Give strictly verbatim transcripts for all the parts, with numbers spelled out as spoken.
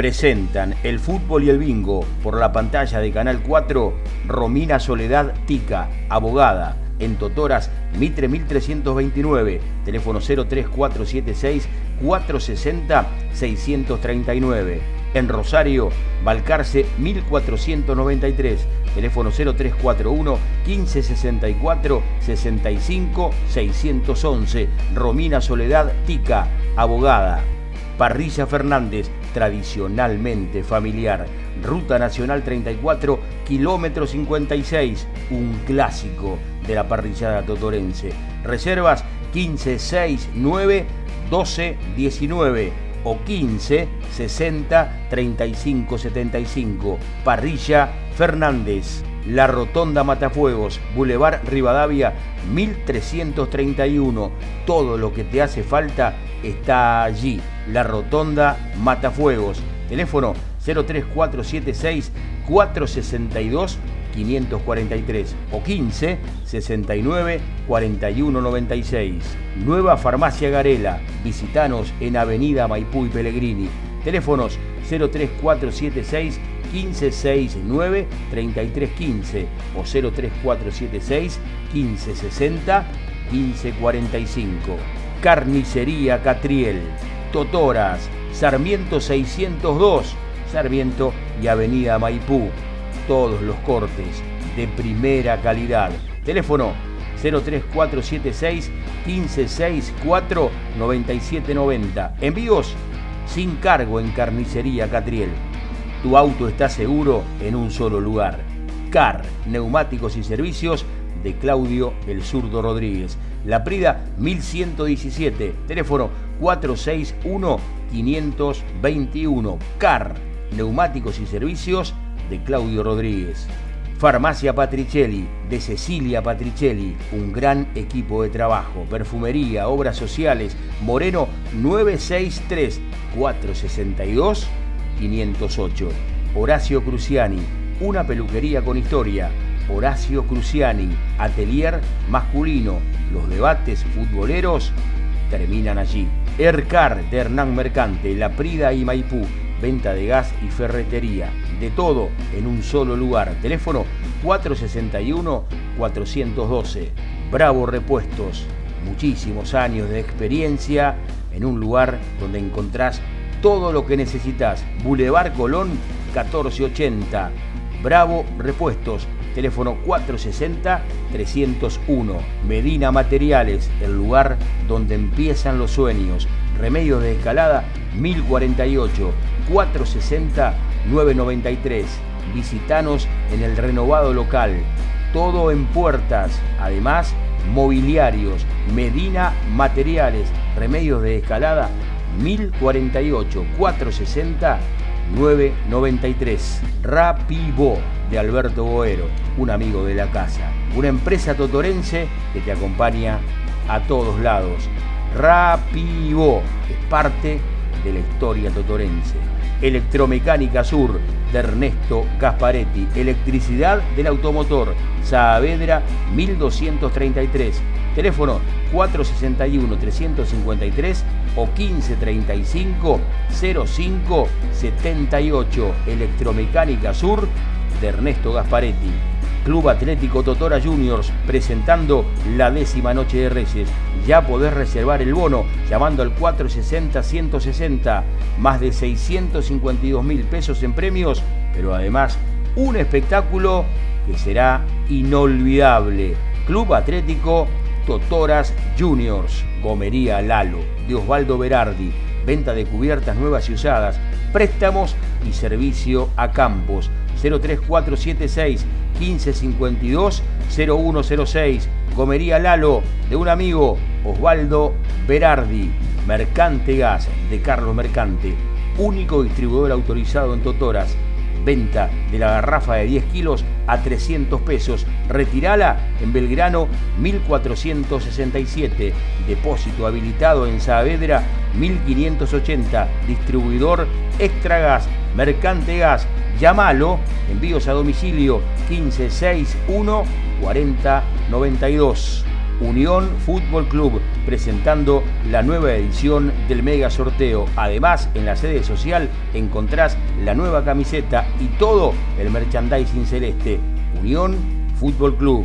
presentan el fútbol y el bingo por la pantalla de Canal cuatro. Romina Soledad Tica, abogada, en Totoras, Mitre mil trescientos veintinueve, teléfono cero tres cuatro siete seis, cuatro seis cero, seis tres nueve. En Rosario, Balcarce mil cuatrocientos noventa y tres, teléfono cero tres cuatro uno, quince sesenta y cuatro, sesenta y cinco, seiscientos once. Romina Soledad Tica, abogada. Parrilla Fernández, tradicionalmente familiar. Ruta Nacional treinta y cuatro, kilómetro cincuenta y seis, un clásico de la parrillada totorense. Reservas quince sesenta y nueve, doce diecinueve o quince sesenta, treinta y cinco setenta y cinco. Parrilla Fernández. La Rotonda Matafuegos, Boulevard Rivadavia mil trescientos treinta y uno. Todo lo que te hace falta está allí. La Rotonda Matafuegos. Teléfono cero tres cuatro siete seis, cuatro seis dos, cinco cuatro tres o quince sesenta y nueve, cuarenta y uno noventa y seis. Nueva Farmacia Garela. Visitanos en Avenida Maipú y Pellegrini. Teléfonos cero tres cuatro siete seis, quince sesenta y nueve, treinta y tres quince o cero tres cuatro siete seis, quince sesenta, quince cuarenta y cinco. Carnicería Catriel. Totoras, Sarmiento seiscientos dos, Sarmiento y Avenida Maipú. Todos los cortes de primera calidad. Teléfono cero tres cuatro siete seis, quince sesenta y cuatro, noventa y siete noventa. Envíos sin cargo en Carnicería Catriel. Tu auto está seguro en un solo lugar. Car, neumáticos y servicios de Claudio El Zurdo Rodríguez. La Prida mil ciento diecisiete, teléfono cuatro seis uno, cinco dos uno. Car, neumáticos y servicios de Claudio Rodríguez. Farmacia Patricelli, de Cecilia Patricelli, un gran equipo de trabajo. Perfumería, obras sociales, Moreno novecientos sesenta y tres, cuatrocientos sesenta y dos, quinientos ocho. Horacio Cruciani, una peluquería con historia. Horacio Cruciani, atelier masculino. Los debates futboleros terminan allí. Ercar de Hernán Mercante, La Prida y Maipú. Venta de gas y ferretería. De todo en un solo lugar. Teléfono cuatro seis uno, cuatro uno dos. Bravo Repuestos. Muchísimos años de experiencia en un lugar donde encontrás todo lo que necesitas. Boulevard Colón catorce ochenta. Bravo Repuestos. Teléfono cuatro sesenta, trescientos uno. Medina Materiales, el lugar donde empiezan los sueños. Remedios de Escalada mil cuarenta y ocho, cuatro sesenta, nueve noventa y tres. Visitanos en el renovado local. Todo en puertas. Además, mobiliarios. Medina Materiales, Remedios de Escalada mil cuarenta y ocho, cuatro sesenta, nueve noventa y tres. Rapibo de Alberto Boero, un amigo de la casa. Una empresa totorense que te acompaña a todos lados. Rapibo es parte de la historia totorense. Electromecánica Sur de Ernesto Gasparetti. Electricidad del automotor. Saavedra mil doscientos treinta y tres. Teléfono cuatro sesenta y uno, trescientos cincuenta y tres o quince treinta y cinco, cero cinco setenta y ocho. Electromecánica Sur de Ernesto Gasparetti. Club Atlético Totora Juniors presentando la décima noche de Reyes. Ya podés reservar el bono llamando al cuatro sesenta, ciento sesenta. Más de seiscientos cincuenta y dos mil pesos en premios, pero además un espectáculo que será inolvidable. Club Atlético Totoras Juniors. Gomería Lalo de Osvaldo Berardi. Venta de cubiertas nuevas y usadas. Préstamos y servicio a campos. cero tres cuatro siete seis, quince cincuenta y dos, cero uno cero seis. Gomería Lalo de un amigo, Osvaldo Berardi. Mercante Gas de Carlos Mercante. Único distribuidor autorizado en Totoras. Venta de la garrafa de diez kilos a trescientos pesos. Retirala en Belgrano mil cuatrocientos sesenta y siete. Depósito habilitado en Saavedra mil quinientos ochenta. Distribuidor Extra Gas. Mercante Gas. Llámalo. Envíos a domicilio quince sesenta y uno, cuarenta noventa y dos. Unión Fútbol Club, presentando la nueva edición del mega sorteo. Además, en la sede social encontrás la nueva camiseta y todo el merchandising celeste. Unión Fútbol Club.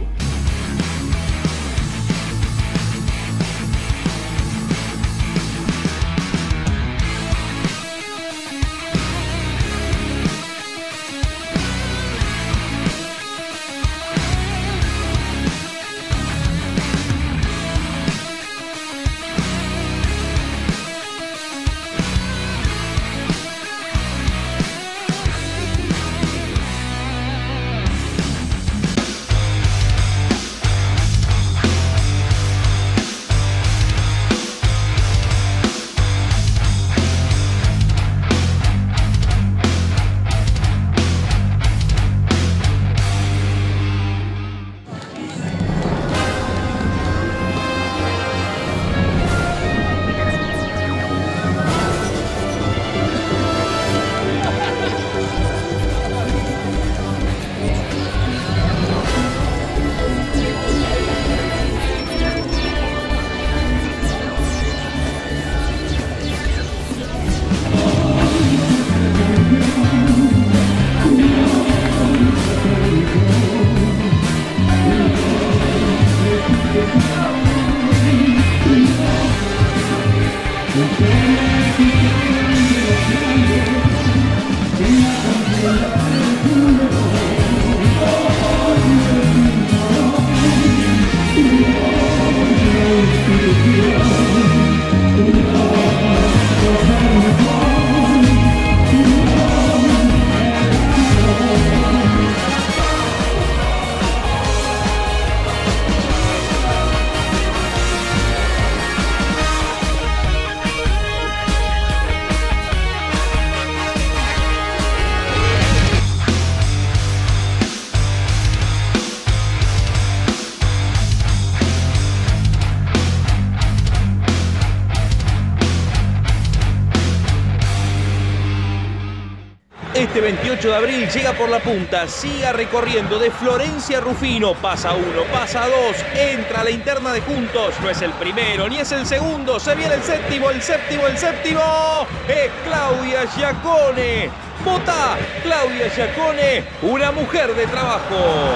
Este veintiocho de abril llega por la punta, siga recorriendo de Florencia a Rufino, pasa uno, pasa dos, entra a la interna de Juntos, no es el primero ni es el segundo, se viene el séptimo, el séptimo, el séptimo, es Claudia Giacone, vota Claudia Giacone, una mujer de trabajo.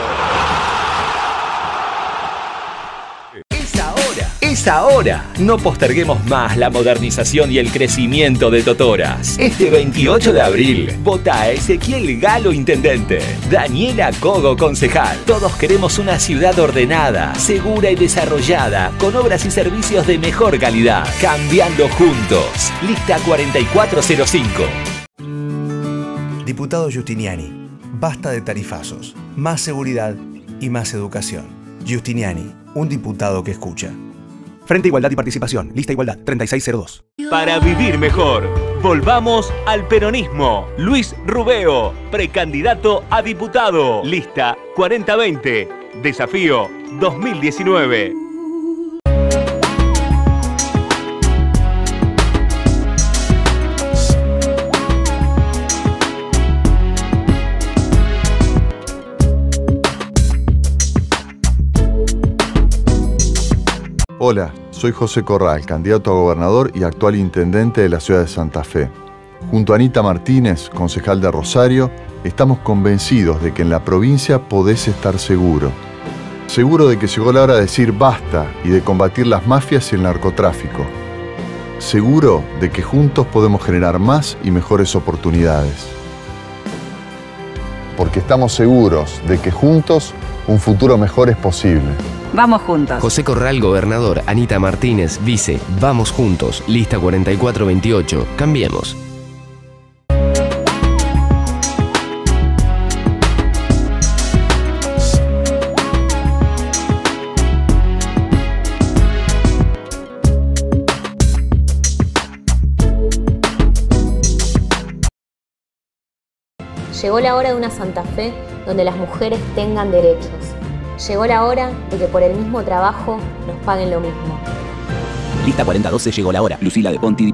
Es ahora. No posterguemos más la modernización y el crecimiento de Totoras. Este veintiocho de abril, vota a Ezequiel Galo intendente, Daniela Cogo concejal. Todos queremos una ciudad ordenada, segura y desarrollada, con obras y servicios de mejor calidad. Cambiando juntos. Lista cuarenta y cuatro cero cinco. Diputado Giustiniani, basta de tarifazos. Más seguridad y más educación. Giustiniani, un diputado que escucha. Frente Igualdad y Participación, lista Igualdad treinta y seis cero dos. Para vivir mejor, volvamos al peronismo. Luis Rubeo, precandidato a diputado, lista cuarenta veinte, desafío dos mil diecinueve. Hola, soy José Corral, candidato a gobernador y actual intendente de la ciudad de Santa Fe. Junto a Anita Martínez, concejal de Rosario, estamos convencidos de que en la provincia podés estar seguro. Seguro de que llegó la hora de decir basta y de combatir las mafias y el narcotráfico. Seguro de que juntos podemos generar más y mejores oportunidades. Porque estamos seguros de que juntos un futuro mejor es posible. Vamos juntos. José Corral, gobernador. Anita Martínez, vice. Vamos juntos. Lista cuarenta y cuatro veintiocho. Cambiemos. Llegó la hora de una Santa Fe donde las mujeres tengan derechos. Llegó la hora de que por el mismo trabajo nos paguen lo mismo. Lista cuarenta doce, llegó la hora. Lucila de Ponti.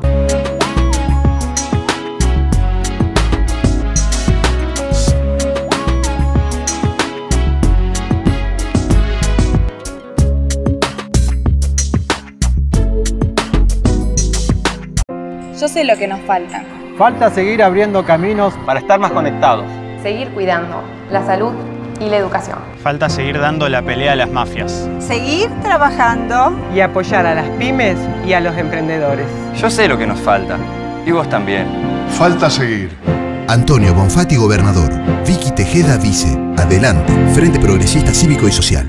lo que nos falta. Falta seguir abriendo caminos para estar más conectados. Seguir cuidando la salud y la educación. Falta seguir dando la pelea a las mafias. Seguir trabajando y apoyar a las pymes y a los emprendedores. Yo sé lo que nos falta, y vos también. Falta seguir. Antonio Bonfatti, gobernador. Vicky Tejeda, vice. Adelante, Frente Progresista Cívico y Social.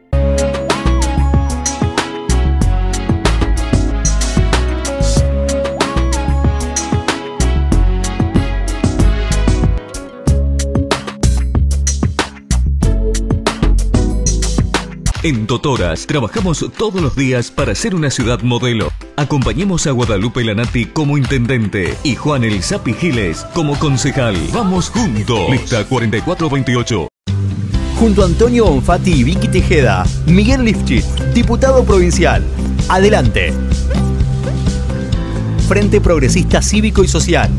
En Totoras trabajamos todos los días para ser una ciudad modelo. Acompañemos a Guadalupe Lanati como intendente y Juan El Zapi Giles como concejal. ¡Vamos juntos! Lista cuarenta y cuatro veintiocho. Junto a Antonio Bonfatti y Vicky Tejeda, Miguel Lifchit, diputado provincial. Adelante. Frente Progresista Cívico y Social.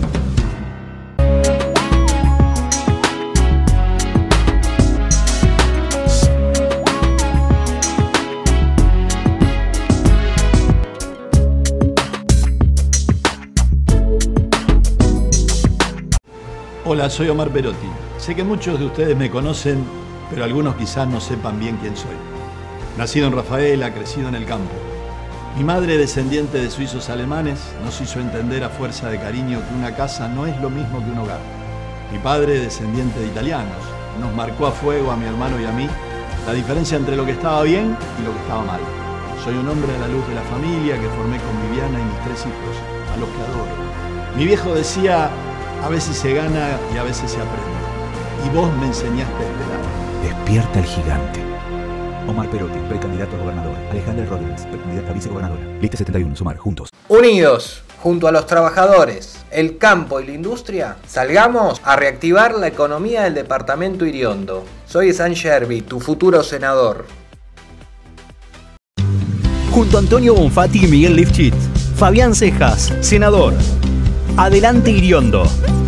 Hola, soy Omar Perotti. Sé que muchos de ustedes me conocen, pero algunos quizás no sepan bien quién soy. Nacido en Rafaela, crecido en el campo. Mi madre, descendiente de suizos alemanes, nos hizo entender a fuerza de cariño que una casa no es lo mismo que un hogar. Mi padre, descendiente de italianos, nos marcó a fuego a mi hermano y a mí la diferencia entre lo que estaba bien y lo que estaba mal. Soy un hombre a la luz de la familia que formé con Viviana y mis tres hijos, a los que adoro. Mi viejo decía: a veces se gana y a veces se aprende. Y vos me enseñaste a esperar. Despierta el gigante. Omar Perotti, precandidato a gobernador. Alejandra Rodríguez, precandidata a vicegobernadora. Lista setenta y uno, sumar, juntos. Unidos, junto a los trabajadores, el campo y la industria, salgamos a reactivar la economía del departamento Iriondo. Soy San Sherby, tu futuro senador. Junto a Antonio Bonfatti y Miguel Lifchit, Fabián Cejas, senador. Adelante Iriondo.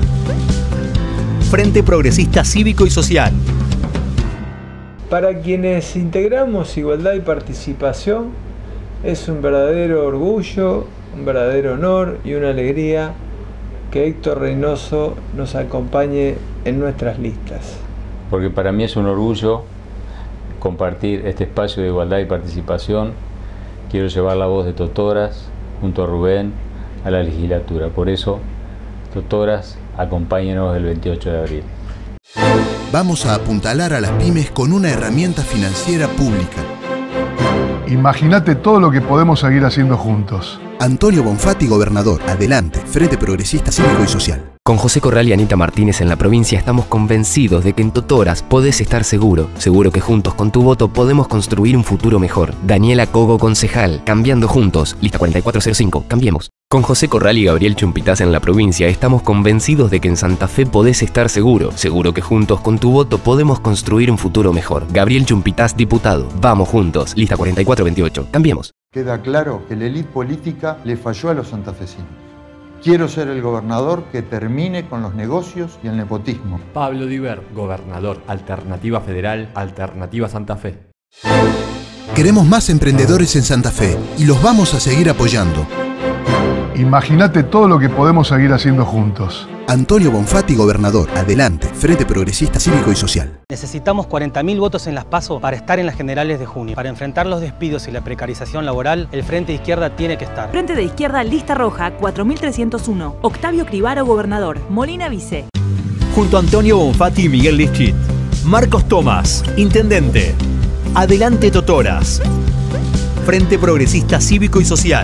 Frente Progresista Cívico y Social. Para quienes integramos Igualdad y Participación, es un verdadero orgullo, un verdadero honor y una alegría que Héctor Reynoso nos acompañe en nuestras listas. Porque para mí es un orgullo compartir este espacio de igualdad y participación. Quiero llevar la voz de Totoras junto a Rubén a la legislatura. Por eso, Totoras, acompáñenos el veintiocho de abril. Vamos a apuntalar a las pymes con una herramienta financiera pública. Imagínate todo lo que podemos seguir haciendo juntos. Antonio Bonfatti, gobernador. Adelante, Frente Progresista Cívico y Social. Con José Corral y Anita Martínez en la provincia estamos convencidos de que en Totoras podés estar seguro. Seguro que juntos con tu voto podemos construir un futuro mejor. Daniela Cogo, concejal. Cambiando juntos. Lista cuarenta y cuatro cero cinco. Cambiemos. Con José Corral y Gabriel Chumpitaz en la provincia estamos convencidos de que en Santa Fe podés estar seguro. Seguro que juntos con tu voto podemos construir un futuro mejor. Gabriel Chumpitaz, diputado. Vamos juntos. Lista cuarenta y cuatro veintiocho. Cambiemos. Queda claro que la élite política le falló a los santafesinos. Quiero ser el gobernador que termine con los negocios y el nepotismo. Pablo Diver, gobernador. Alternativa Federal, Alternativa Santa Fe. Queremos más emprendedores en Santa Fe y los vamos a seguir apoyando. Imagínate todo lo que podemos seguir haciendo juntos. Antonio Bonfatti, gobernador. Adelante, Frente Progresista Cívico y Social. Necesitamos cuarenta mil votos en las PASO para estar en las generales de junio. Para enfrentar los despidos y la precarización laboral, el Frente de Izquierda tiene que estar. Frente de Izquierda, lista roja, cuatro mil trescientos uno. Octavio Cribaro, gobernador. Molina, vice. Junto a Antonio Bonfatti y Miguel Lifchit, Marcos Tomás, intendente. Adelante Totoras. Frente Progresista Cívico y Social.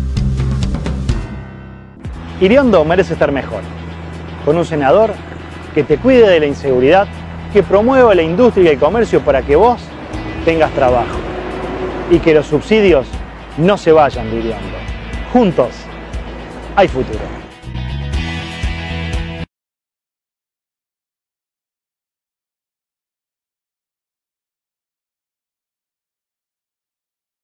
Iriondo merece estar mejor, con un senador que te cuide de la inseguridad, que promueva la industria y el comercio para que vos tengas trabajo y que los subsidios no se vayan de Iriondo. Juntos hay futuro.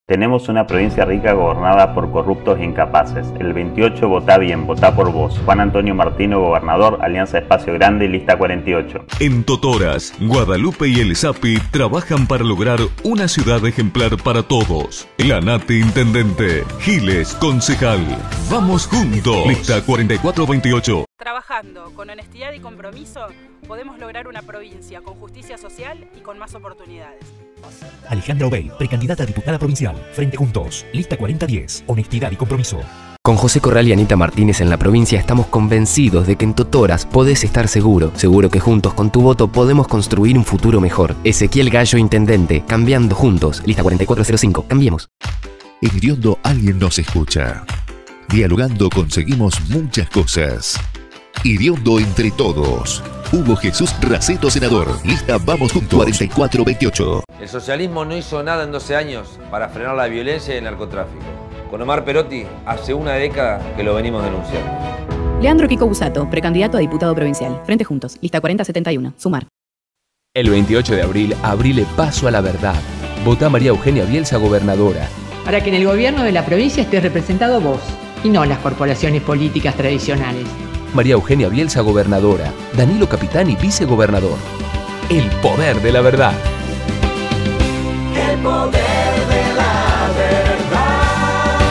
Tenemos una provincia rica gobernada por corruptos e incapaces. El veintiocho, votá bien, votá por vos. Juan Antonio Martino, gobernador, Alianza Espacio Grande, lista cuarenta y ocho. En Totoras, Guadalupe y el Sapi trabajan para lograr una ciudad ejemplar para todos. Lanate, intendente. Giles, concejal. Vamos juntos. Lista cuarenta y cuatro veintiocho. Trabajando con honestidad y compromiso, podemos lograr una provincia con justicia social y con más oportunidades. Alejandra Obey, precandidata a diputada provincial. Frente Juntos. Lista cuarenta diez. Honestidad y compromiso. Con José Corral y Anita Martínez en la provincia estamos convencidos de que en Totoras podés estar seguro. Seguro que juntos con tu voto podemos construir un futuro mejor. Ezequiel Gallo, intendente. Cambiando juntos. Lista cuarenta y cuatro cero cinco. Cambiemos. En Iriondo alguien nos escucha. Dialogando conseguimos muchas cosas. Iriondo entre todos. Hugo Jesús Raceto, senador. Lista Vamos Juntos. cuarenta y cuatro veintiocho. El socialismo no hizo nada en doce años para frenar la violencia y el narcotráfico. Con Omar Perotti, hace una década que lo venimos denunciando. Leandro Kiko Busato, precandidato a diputado provincial. Frente Juntos. Lista cuarenta setenta y uno. Sumar. El veintiocho de abril, abrile paso a la verdad. Votá María Eugenia Bielsa, gobernadora. Para que en el gobierno de la provincia estés representado vos, y no las corporaciones políticas tradicionales. María Eugenia Bielsa, gobernadora. Danilo Capitani, vicegobernador. El poder de la verdad. El poder de la verdad.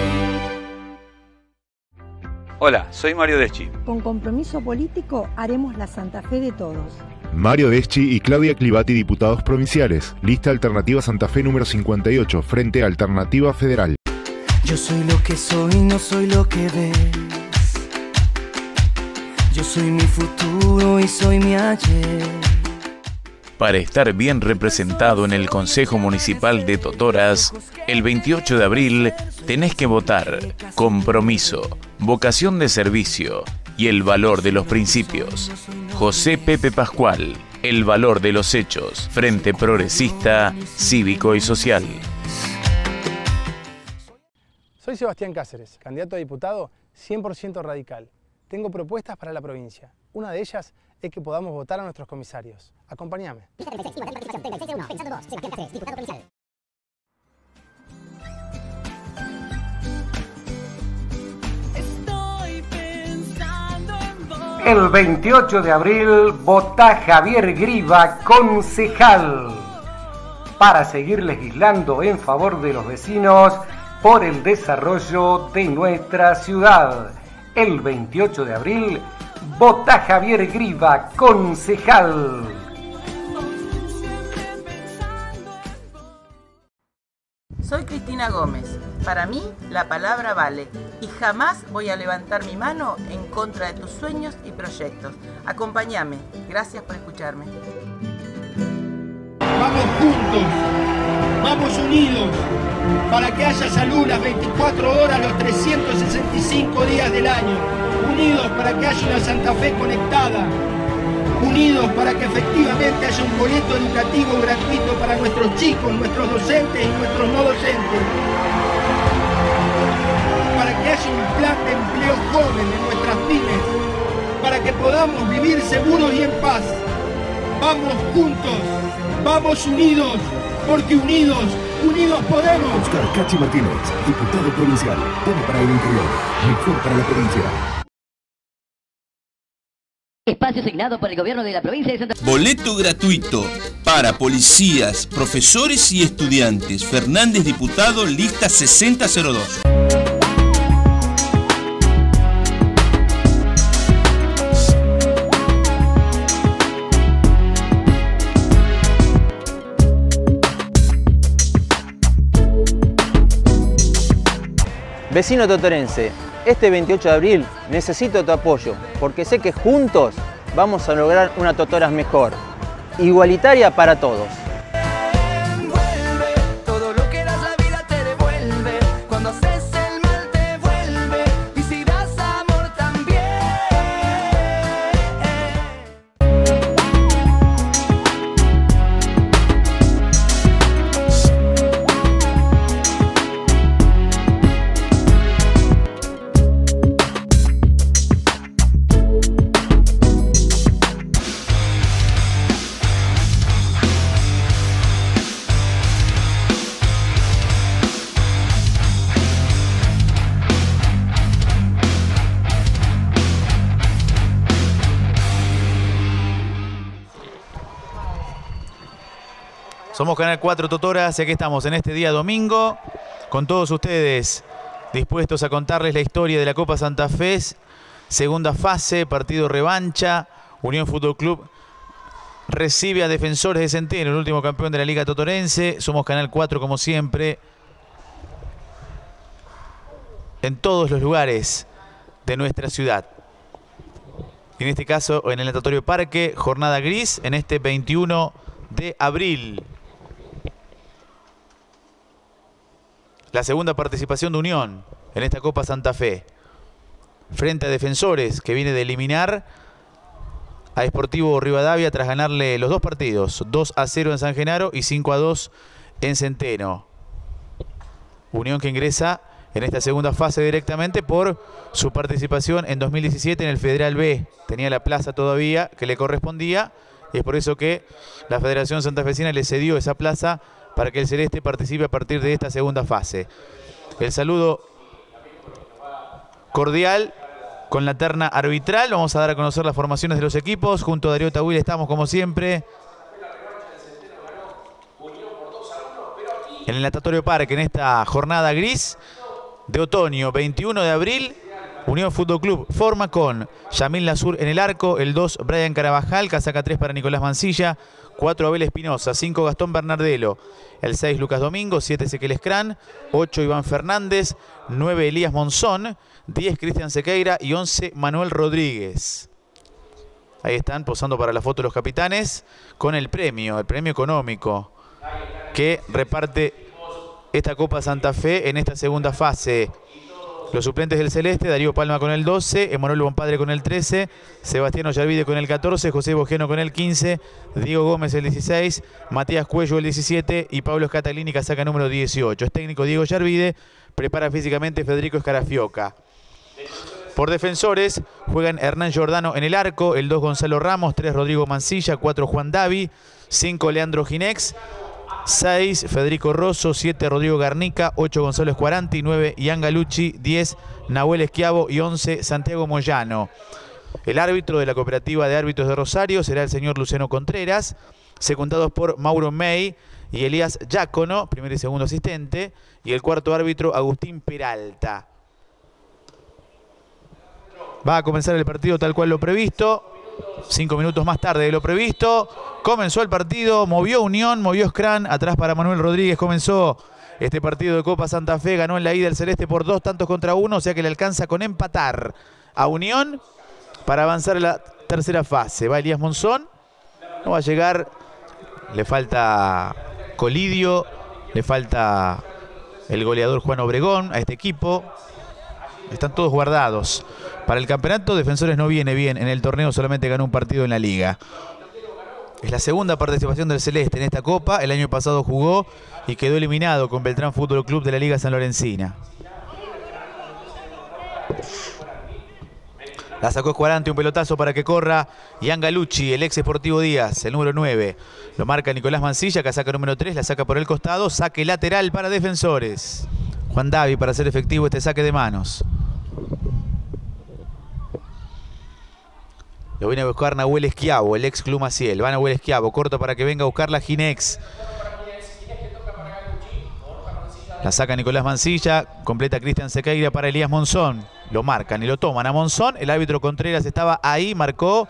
Hola, soy Mario Deschi. Con compromiso político haremos la Santa Fe de todos. Mario Deschi y Claudia Clivati, diputados provinciales. Lista Alternativa Santa Fe número cincuenta y ocho, Frente Alternativa Federal. Yo soy lo que soy, no soy lo que ves. Yo soy mi futuro y soy mi ayer. Para estar bien representado en el Consejo Municipal de Totoras, el veintiocho de abril tenés que votar compromiso, vocación de servicio y el valor de los principios. José Pepe Pascual, el valor de los hechos, Frente Progresista, Cívico y Social. Soy Sebastián Cáceres, candidato a diputado cien por ciento radical. Tengo propuestas para la provincia. Una de ellas es que podamos votar a nuestros comisarios. Acompáñame. El veintiocho de abril, vota Javier Griva, concejal, para seguir legislando en favor de los vecinos por el desarrollo de nuestra ciudad. El veintiocho de abril, vota Javier Griva, concejal. Soy Cristina Gómez. Para mí, la palabra vale y jamás voy a levantar mi mano en contra de tus sueños y proyectos. Acompáñame. Gracias por escucharme. Vamos juntos, vamos unidos, para que haya salud las veinticuatro horas, los trescientos sesenta y cinco días del año. Unidos para que haya una Santa Fe conectada. Unidos para que efectivamente haya un boleto educativo gratuito para nuestros chicos, nuestros docentes y nuestros no docentes. Para que haya un plan de empleo joven en nuestras pymes. Para que podamos vivir seguros y en paz. Vamos juntos, vamos unidos, porque unidos, unidos podemos. Oscar Cachi Martínez, diputado provincial. Todo para el interior, mejor para la provincia. Espacio asignado por el gobierno de la provincia de Santa Fe. Boleto gratuito para policías, profesores y estudiantes. Fernández, diputado, lista sesenta cero dos. Vecino totorense, este veintiocho de abril necesito tu apoyo, porque sé que juntos vamos a lograr una Totoras mejor, igualitaria para todos. Todo lo que das la vida te devuelve. Cuando haces el mal te vuelve. Y si das amor también. Somos Canal cuatro Totoras y aquí estamos en este día domingo con todos ustedes dispuestos a contarles la historia de la Copa Santa Fe. Segunda fase, partido revancha. Unión Fútbol Club recibe a Defensores de Centeno, el último campeón de la Liga Totorense. Somos Canal cuatro como siempre, en todos los lugares de nuestra ciudad. En este caso, en el Natatorio Parque, jornada gris en este veintiuno de abril. La segunda participación de Unión en esta Copa Santa Fe. Frente a Defensores, que viene de eliminar a Sportivo Rivadavia tras ganarle los dos partidos. dos a cero en San Genaro y cinco a dos en Centeno. Unión que ingresa en esta segunda fase directamente por su participación en dos mil diecisiete en el Federal B. Tenía la plaza todavía que le correspondía y es por eso que la Federación Santafesina le cedió esa plaza para que el Celeste participe a partir de esta segunda fase. El saludo cordial con la terna arbitral. Vamos a dar a conocer las formaciones de los equipos. Junto a Darío Tawil estamos como siempre en el Natatorio Parque en esta jornada gris de otoño, veintiuno de abril. Unión Fútbol Club forma con Yamil Lazur en el arco, el dos Brian Carabajal, casaca tres para Nicolás Mancilla, cuatro Abel Espinosa, cinco Gastón Bernardelo, el seis Lucas Domingo, siete Ezequiel Escrán, ocho Iván Fernández, nueve Elías Monzón, diez Cristian Sequeira y once Manuel Rodríguez. Ahí están posando para la foto los capitanes con el premio, el premio económico que reparte esta Copa Santa Fe en esta segunda fase. Los suplentes del Celeste: Darío Palma con el doce, Emanuel Bonpadre con el trece, Sebastián Ollarvide con el catorce, José Bojeno con el quince, Diego Gómez el dieciséis, Matías Cuello el diecisiete y Pablo Escatalini, casaca número dieciocho. Es técnico Diego Ollarvide, prepara físicamente Federico Escarafioca. Por Defensores juegan Hernán Giordano en el arco, el dos Gonzalo Ramos, tres Rodrigo Mancilla, cuatro Juan Davi, cinco Leandro Ginex, seis Federico Rosso, siete Rodrigo Garnica, ocho Gonzalo Escuaranti, nueve Ian Galucci, diez Nahuel Esquiavo y once Santiago Moyano. El árbitro de la Cooperativa de Árbitros de Rosario será el señor Luciano Contreras, secundados por Mauro May y Elías Giacono, primer y segundo asistente, y el cuarto árbitro Agustín Peralta. Va a comenzar el partido tal cual lo previsto. Cinco minutos más tarde de lo previsto. Comenzó el partido, movió Unión, movió Scran, atrás para Manuel Rodríguez. Comenzó este partido de Copa Santa Fe, ganó en la ida el Celeste por dos tantos contra uno, o sea que le alcanza con empatar a Unión para avanzar a la tercera fase. Va Elías Monzón, no va a llegar, le falta Colidio, le falta el goleador Juan Obregón a este equipo. Están todos guardados. Para el campeonato, Defensores no viene bien. En el torneo solamente ganó un partido en la liga. Es la segunda participación del Celeste en esta Copa. El año pasado jugó y quedó eliminado con Beltrán Fútbol Club de la Liga San Lorencina. La sacó Escuarante, un pelotazo para que corra Ian Galucci, el ex Sportivo Díaz, el número nueve. Lo marca Nicolás Mancilla, casaca número tres, la saca por el costado. Saque lateral para Defensores. Juan Davi para hacer efectivo este saque de manos. Lo viene a buscar Nahuel Esquiavo, el ex Club Maciel. Va Nahuel Esquiavo, corto para que venga a buscar la Ginex. La saca Nicolás Mancilla, completa Cristian Sequeira para Elías Monzón. Lo marcan y lo toman a Monzón. El árbitro Contreras estaba ahí, marcó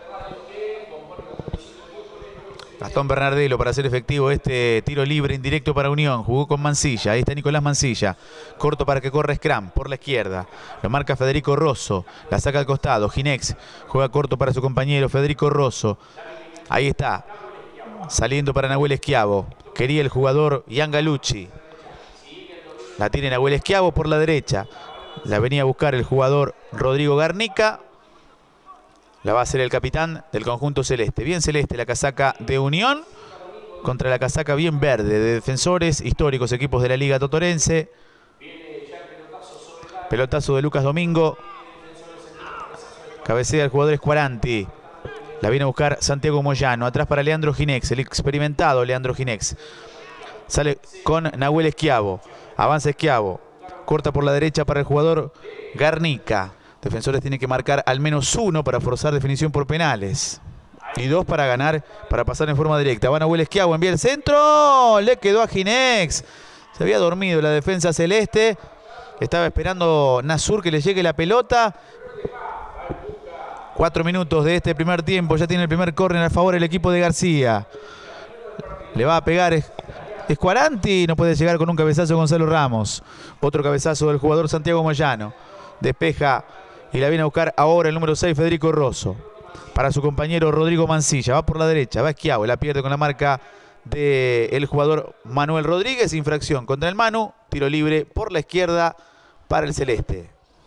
Gastón Bernardelo para hacer efectivo este tiro libre indirecto para Unión. Jugó con Mancilla. Ahí está Nicolás Mancilla. Corto para que corra Scram por la izquierda. Lo marca Federico Rosso. La saca al costado. Ginex juega corto para su compañero Federico Rosso. Ahí está. Saliendo para Nahuel Esquiavo. Quería el jugador Ian Galucci. La tiene Nahuel Esquiavo por la derecha. La venía a buscar el jugador Rodrigo Garnica. La va a hacer el capitán del conjunto celeste. Bien celeste la casaca de Unión contra la casaca bien verde de Defensores, históricos equipos de la Liga Totorense. Pelotazo de Lucas Domingo. Cabecea el jugador Escuaranti. La viene a buscar Santiago Moyano. Atrás para Leandro Ginex, el experimentado Leandro Ginex. Sale con Nahuel Esquiavo. Avanza Esquiavo. Corta por la derecha para el jugador Garnica. Defensores tiene que marcar al menos uno para forzar definición por penales. Y dos para ganar, para pasar en forma directa. Va Nahuel Esquiavo, envía el centro. Le quedó a Ginex. Se había dormido la defensa celeste. Estaba esperando Nasur que le llegue la pelota. Cuatro minutos de este primer tiempo. Ya tiene el primer córner a favor el equipo de García. Le va a pegar Escuaranti. No puede llegar con un cabezazo Gonzalo Ramos. Otro cabezazo del jugador Santiago Moyano. Despeja y la viene a buscar ahora el número seis, Federico Rosso. Para su compañero Rodrigo Mancilla. Va por la derecha, va Esquiavo. La pierde con la marca del jugador Manuel Rodríguez. Infracción contra el Manu. Tiro libre por la izquierda para el celeste.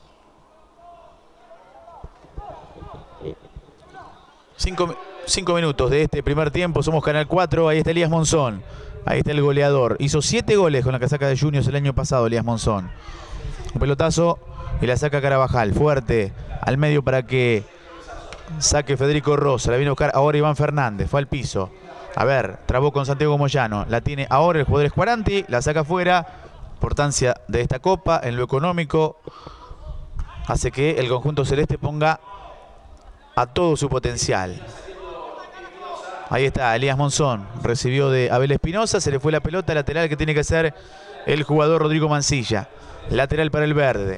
Cinco, cinco minutos de este primer tiempo. Somos Canal cuatro. Ahí está Elías Monzón. Ahí está el goleador. Hizo siete goles con la casaca de Juniors el año pasado, Elías Monzón. Un pelotazo y la saca Carabajal. Fuerte al medio para que saque Federico Rosso. La viene a buscar ahora Iván Fernández. Fue al piso. A ver, trabó con Santiago Moyano. La tiene ahora el jugador Escuaranti. La saca afuera. Importancia de esta copa en lo económico hace que el conjunto celeste ponga a todo su potencial. Ahí está Elías Monzón. Recibió de Abel Espinosa. Se le fue la pelota lateral que tiene que hacer el jugador Rodrigo Mancilla. Lateral para el verde.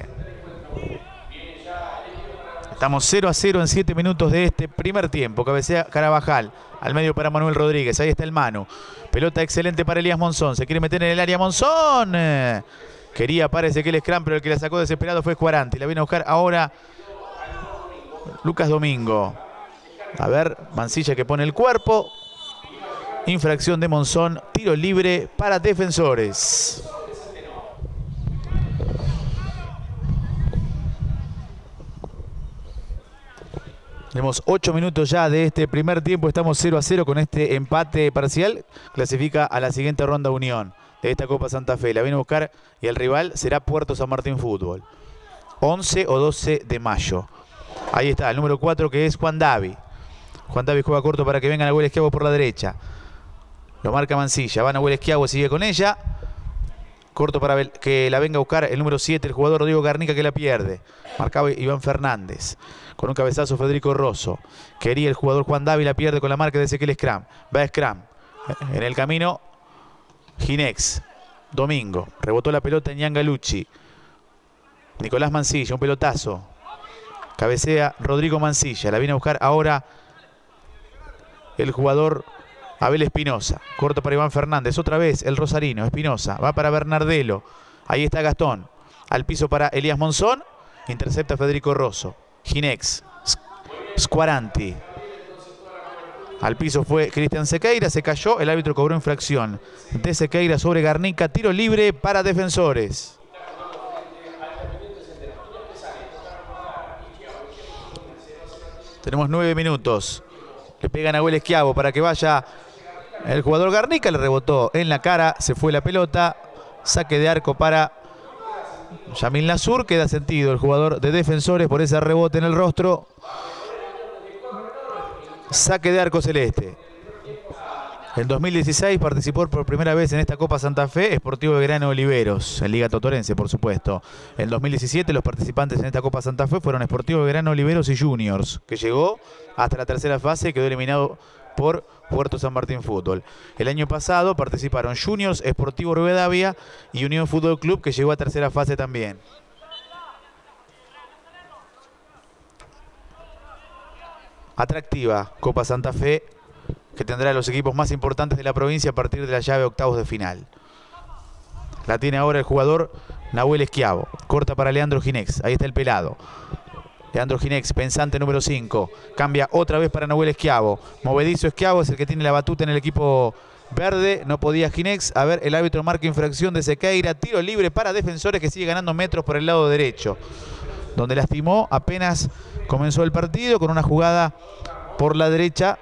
Estamos cero a cero en siete minutos de este primer tiempo. Cabecea Carabajal. Al medio para Manuel Rodríguez. Ahí está el Manu. Pelota excelente para Elías Monzón. Se quiere meter en el área Monzón. Quería para Ezequiel Scram, pero el que la sacó desesperado fue Escuaranti. La viene a buscar ahora Lucas Domingo. A ver, Mancilla que pone el cuerpo. Infracción de Monzón. Tiro libre para Defensores. Tenemos ocho minutos ya de este primer tiempo. Estamos cero a cero con este empate parcial. Clasifica a la siguiente ronda Unión de esta Copa Santa Fe. La viene a buscar y el rival será Puerto San Martín Fútbol. once o doce de mayo. Ahí está el número cuatro que es Juan Davi. Juan Davi juega corto para que venga Nahuel Esquiavo por la derecha. Lo marca Mancilla. Va Nahuel Esquiavo, sigue con ella. Corto para que la venga a buscar el número siete, el jugador Rodrigo Garnica que la pierde. Marcaba Iván Fernández. Con un cabezazo Federico Rosso. Quería el jugador Juan Davi, la pierde con la marca de Ezequiel Scram. Va Scram. En el camino Ginex. Domingo. Rebotó la pelota en Yangalucci. Nicolás Mancilla, un pelotazo. Cabecea Rodrigo Mancilla. La viene a buscar ahora el jugador Abel Espinosa. Corto para Iván Fernández. Otra vez el rosarino. Espinosa. Va para Bernardelo. Ahí está Gastón. Al piso para Elías Monzón. Intercepta Federico Rosso. Ginex. Squaranti. Al piso fue Cristian Sequeira. Se cayó. El árbitro cobró infracción de Sequeira sobre Garnica. Tiro libre para Defensores. Tenemos nueve minutos. Le pega a Nahuel Esquiavo para que vaya el jugador Garnica. Le rebotó en la cara. Se fue la pelota. Saque de arco para Yamil Nasur. Queda sentido el jugador de Defensores por ese rebote en el rostro. Saque de arco celeste. En dos mil dieciséis participó por primera vez en esta Copa Santa Fe Sportivo Belgrano Oliveros, en Liga Totorense, por supuesto. En dos mil diecisiete los participantes en esta Copa Santa Fe fueron Sportivo Belgrano Oliveros y Juniors, que llegó hasta la tercera fase y quedó eliminado por Puerto San Martín Fútbol. El año pasado participaron Juniors, Sportivo Rivadavia y Unión Fútbol Club, que llegó a tercera fase también. Atractiva Copa Santa Fe, que tendrá a los equipos más importantes de la provincia a partir de la llave octavos de final. La tiene ahora el jugador Nahuel Esquiavo. Corta para Leandro Ginex. Ahí está el pelado. Leandro Ginex, pensante número cinco. Cambia otra vez para Nahuel Esquiavo. Movedizo Esquiavo es el que tiene la batuta en el equipo verde. No podía Ginex. A ver, el árbitro marca infracción de Sequeira. Tiro libre para Defensores, que sigue ganando metros por el lado derecho, donde lastimó apenas comenzó el partido con una jugada por la derecha.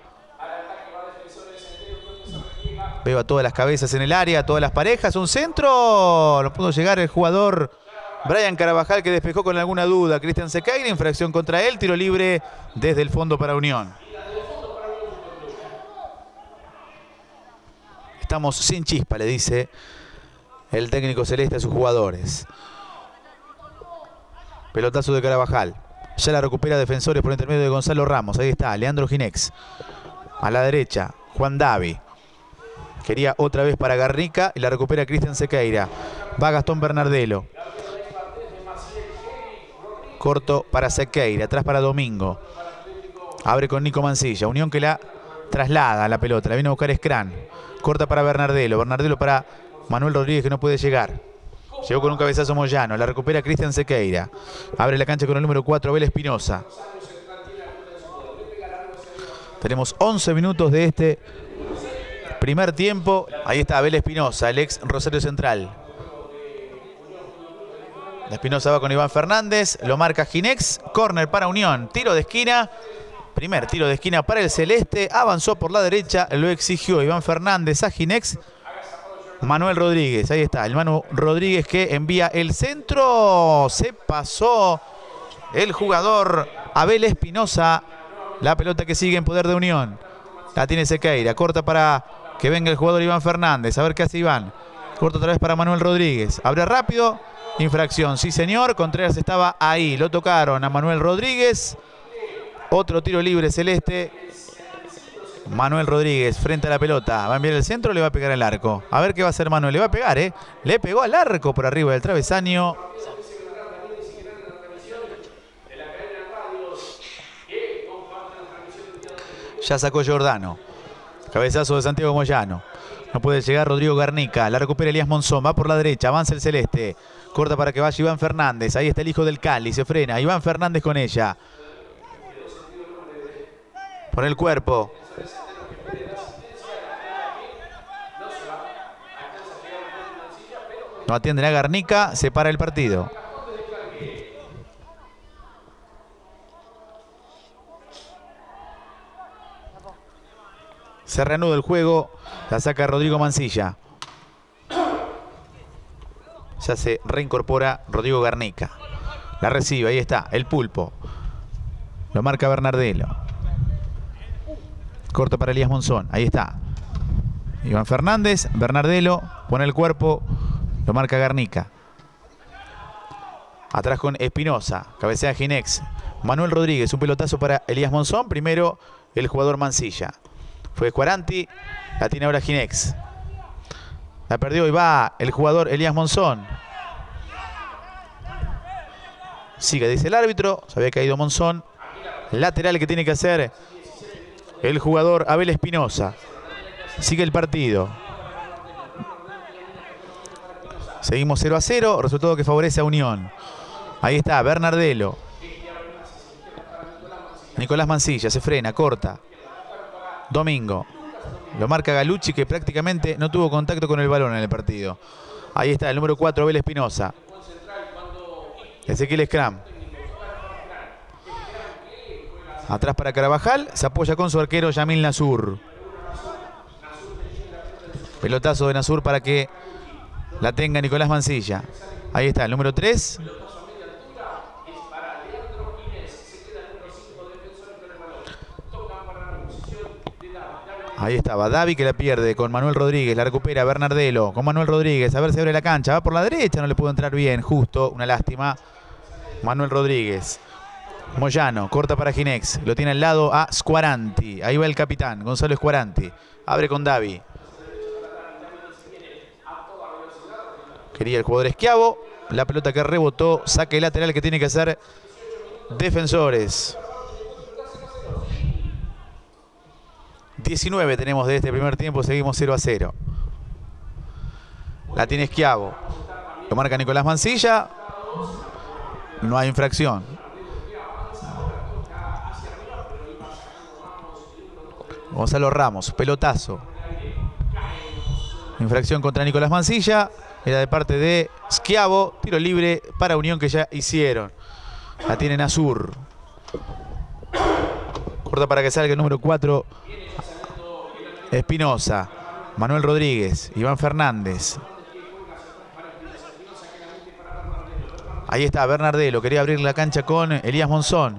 Veo a todas las cabezas en el área, a todas las parejas. Un centro. No pudo llegar el jugador Brian Carabajal, que despejó con alguna duda. Cristian Sequeira, infracción contra él. Tiro libre desde el fondo para Unión. Estamos sin chispa, le dice el técnico celeste a sus jugadores. Pelotazo de Carabajal. Ya la recupera Defensores por intermedio de Gonzalo Ramos. Ahí está, Leandro Ginex. A la derecha, Juan Davi. Quería otra vez para Garnica y la recupera Cristian Sequeira. Va Gastón Bernardelo. Corto para Sequeira, atrás para Domingo. Abre con Nico Mancilla. Unión que la traslada a la pelota. La viene a buscar Scran. Corta para Bernardelo. Bernardelo para Manuel Rodríguez, que no puede llegar. Llegó con un cabezazo Moyano. La recupera Cristian Sequeira. Abre la cancha con el número cuatro, Abel Espinosa. Tenemos once minutos de este primer tiempo. Ahí está Abel Espinosa, el ex Rosario Central. Espinosa va con Iván Fernández. Lo marca Ginex. Córner para Unión. Tiro de esquina. Primer tiro de esquina para el celeste. Avanzó por la derecha. Lo exigió Iván Fernández a Ginex. Manuel Rodríguez. Ahí está. El Manu Rodríguez que envía el centro. Se pasó el jugador Abel Espinosa. La pelota que sigue en poder de Unión. La tiene Sequeira. Corta para que venga el jugador Iván Fernández. A ver qué hace Iván. Corta otra vez para Manuel Rodríguez. Abre rápido. Infracción. Sí, señor. Contreras estaba ahí. Lo tocaron a Manuel Rodríguez. Otro tiro libre celeste. Manuel Rodríguez frente a la pelota. Va a enviar el centro, le va a pegar el arco. A ver qué va a hacer Manuel. Le va a pegar, ¿eh? Le pegó al arco por arriba del travesaño. Ya sacó Giordano. Cabezazo de Santiago Moyano. No puede llegar Rodrigo Garnica. La recupera Elías Monzón. Va por la derecha. Avanza el celeste. Corta para que vaya Iván Fernández. Ahí está el hijo del Cali. Se frena. Iván Fernández con ella. Por el cuerpo. No atienden a Garnica. Se para el partido. Se reanuda el juego. La saca Rodrigo Mancilla. Ya se reincorpora Rodrigo Garnica. La recibe. Ahí está. El pulpo. Lo marca Bernardelo. Corto para Elías Monzón. Ahí está. Iván Fernández. Bernardelo. Pone el cuerpo. Lo marca Garnica. Atrás con Espinosa. Cabecea Ginex. Manuel Rodríguez. Un pelotazo para Elías Monzón. Primero el jugador Mancilla. Fue Cuaranti. La tiene ahora Ginex. La perdió y va el jugador Elías Monzón. Sigue, dice el árbitro. Se había caído Monzón. Lateral que tiene que hacer el jugador Abel Espinosa. Sigue el partido. Seguimos cero a cero. Resultado que favorece a Unión. Ahí está Bernardelo. Nicolás Mancilla se frena, corta. Domingo. Lo marca Galucci, que prácticamente no tuvo contacto con el balón en el partido. Ahí está el número cuatro, Abel Espinosa. Ezequiel Scram. Atrás para Carabajal. Se apoya con su arquero Yamil Nasur. Pelotazo de Nasur para que la tenga Nicolás Mancilla. Ahí está el número tres. Ahí estaba Davi, que la pierde con Manuel Rodríguez. La recupera Bernardelo con Manuel Rodríguez. A ver si abre la cancha. Va por la derecha. No le pudo entrar bien. Justo. Una lástima. Manuel Rodríguez. Moyano. Corta para Ginex. Lo tiene al lado a Squaranti. Ahí va el capitán. Gonzalo Squaranti. Abre con Davi. Quería el jugador Esquiavo. La pelota que rebotó. Saque lateral que tiene que hacer Defensores. diecinueve tenemos de este primer tiempo. Seguimos cero a cero. La tiene Esquiavo. Lo marca Nicolás Mancilla. No hay infracción. Gonzalo Ramos. Pelotazo. Infracción contra Nicolás Mancilla. Era de parte de Schiavo. Tiro libre para Unión que ya hicieron. La tiene Nasur. Corta para que salga el número cuatro. Espinosa. Manuel Rodríguez. Iván Fernández. Ahí está Bernardelo. Quería abrir la cancha con Elías Monzón.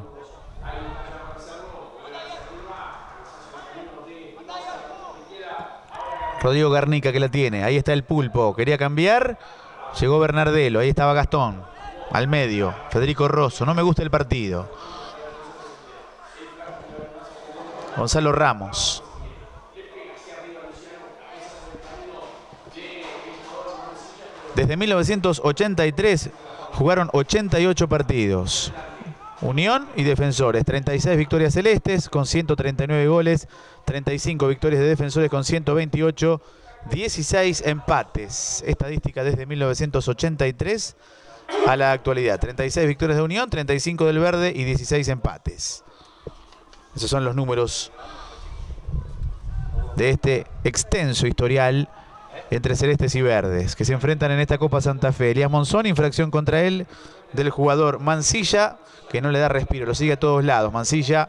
Rodrigo Garnica que la tiene. Ahí está el pulpo. Quería cambiar. Llegó Bernardelo. Ahí estaba Gastón. Al medio. Federico Rosso. No me gusta el partido. Gonzalo Ramos. Desde mil novecientos ochenta y tres jugaron ochenta y ocho partidos. Unión y Defensores, treinta y seis victorias celestes con ciento treinta y nueve goles, treinta y cinco victorias de Defensores con ciento veintiocho, dieciséis empates. Estadística desde mil novecientos ochenta y tres a la actualidad. treinta y seis victorias de Unión, treinta y cinco del Verde y dieciséis empates. Esos son los números de este extenso historial entre celestes y verdes que se enfrentan en esta Copa Santa Fe. Elías Monzón, infracción contra él del jugador Mancilla, que no le da respiro, lo sigue a todos lados. Mancilla,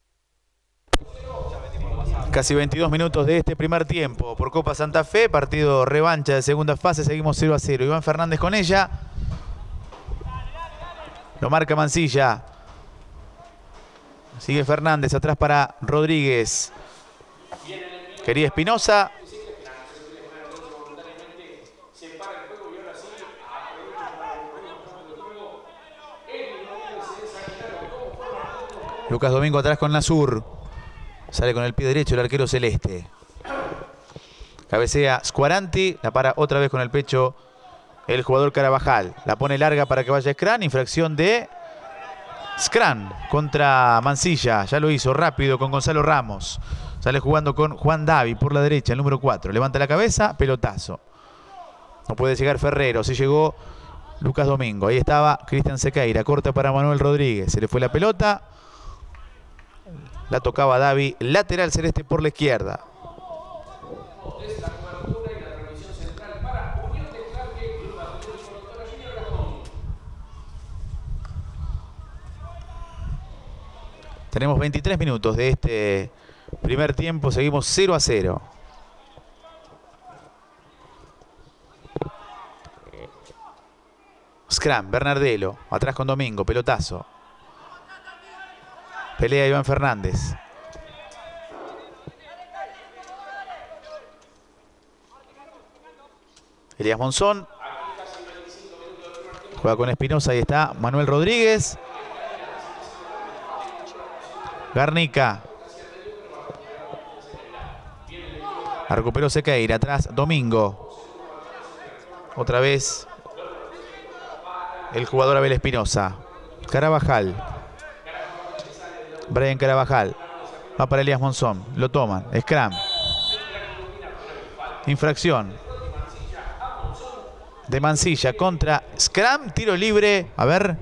casi veintidós minutos de este primer tiempo por Copa Santa Fe, partido revancha de segunda fase, seguimos cero a cero. Iván Fernández con ella, lo marca Mancilla, sigue Fernández, atrás para Rodríguez, quería Espinosa. Lucas Domingo atrás con Nasur. Sale con el pie derecho el arquero celeste. Cabecea Squaranti. La para otra vez con el pecho el jugador Carabajal. La pone larga para que vaya Scran. Infracción de Scran contra Mancilla. Ya lo hizo rápido con Gonzalo Ramos. Sale jugando con Juan Davi por la derecha, el número cuatro. Levanta la cabeza, pelotazo. No puede llegar Ferrero. Sí llegó Lucas Domingo. Ahí estaba Cristian Sequeira. Corta para Manuel Rodríguez. Se le fue la pelota. La tocaba Davi, lateral celeste por la izquierda. Tenemos veintitrés minutos de este primer tiempo, seguimos cero a cero. Scrum, Bernardelo, atrás con Domingo, pelotazo. Pelea Iván Fernández. Elías Monzón. Juega con Espinosa, ahí está Manuel Rodríguez. Garnica. La recuperó Sequeira, atrás Domingo. Otra vez el jugador Abel Espinosa. Carabajal. Brian Carabajal. Va para Elías Monzón. Lo toman. Scrum. Infracción de Mancilla contra Scrum. Tiro libre. A ver.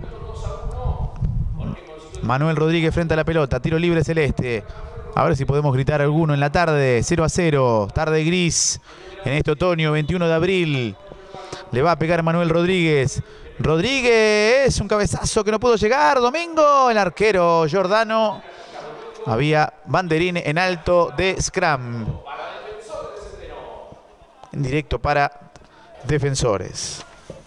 Manuel Rodríguez frente a la pelota. Tiro libre celeste. A ver si podemos gritar alguno en la tarde. cero a cero. Tarde gris. En este otoño, veintiuno de abril. Le va a pegar Manuel Rodríguez. Rodríguez, un cabezazo que no pudo llegar. Domingo, el arquero Giordano. Había banderín en alto de Scrum. En directo para Defensores.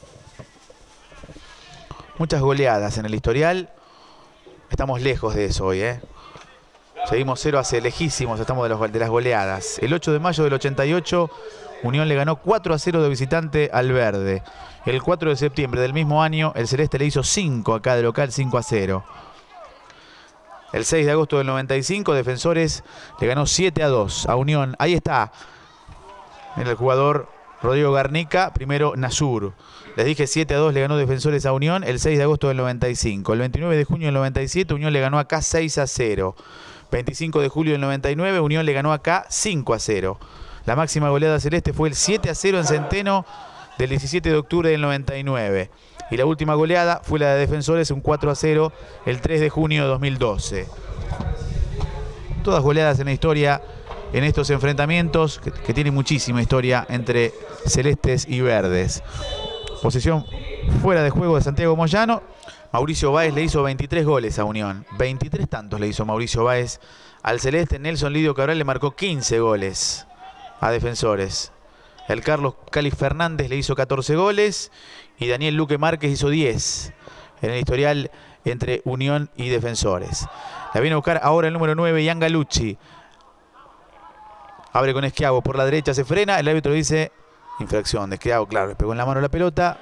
Muchas goleadas en el historial. Estamos lejos de eso hoy, ¿eh? Seguimos cero a cero, lejísimos estamos de, los, de las goleadas. El ocho de mayo del ochenta y ocho, Unión le ganó cuatro a cero de visitante al Verde. El cuatro de septiembre del mismo año, el Celeste le hizo cinco acá de local, cinco a cero. El seis de agosto del noventa y cinco, Defensores le ganó siete a dos a Unión. Ahí está el jugador Rodrigo Garnica, primero Nasur. Les dije siete a dos le ganó Defensores a Unión el seis de agosto del noventa y cinco. El veintinueve de junio del noventa y siete, Unión le ganó acá seis a cero. veinticinco de julio del noventa y nueve, Unión le ganó acá cinco a cero. La máxima goleada celeste fue el siete a cero en Centeno del diecisiete de octubre del noventa y nueve. Y la última goleada fue la de Defensores, un cuatro a cero, el tres de junio de dos mil doce. Todas goleadas en la historia, en estos enfrentamientos, que, que tienen muchísima historia entre celestes y verdes. Posición fuera de juego de Santiago Moyano. Mauricio Báez le hizo veintitrés goles a Unión. veintitrés tantos le hizo Mauricio Báez al celeste. Nelson Lidio Cabral le marcó quince goles a Defensores. El Carlos Cali Fernández le hizo catorce goles y Daniel Luque Márquez hizo diez en el historial entre Unión y Defensores. La viene a buscar ahora el número nueve, Ian Galucci. Abre con Esquiavo por la derecha, se frena. El árbitro dice infracción de Esquiavo, claro, le pegó en la mano la pelota.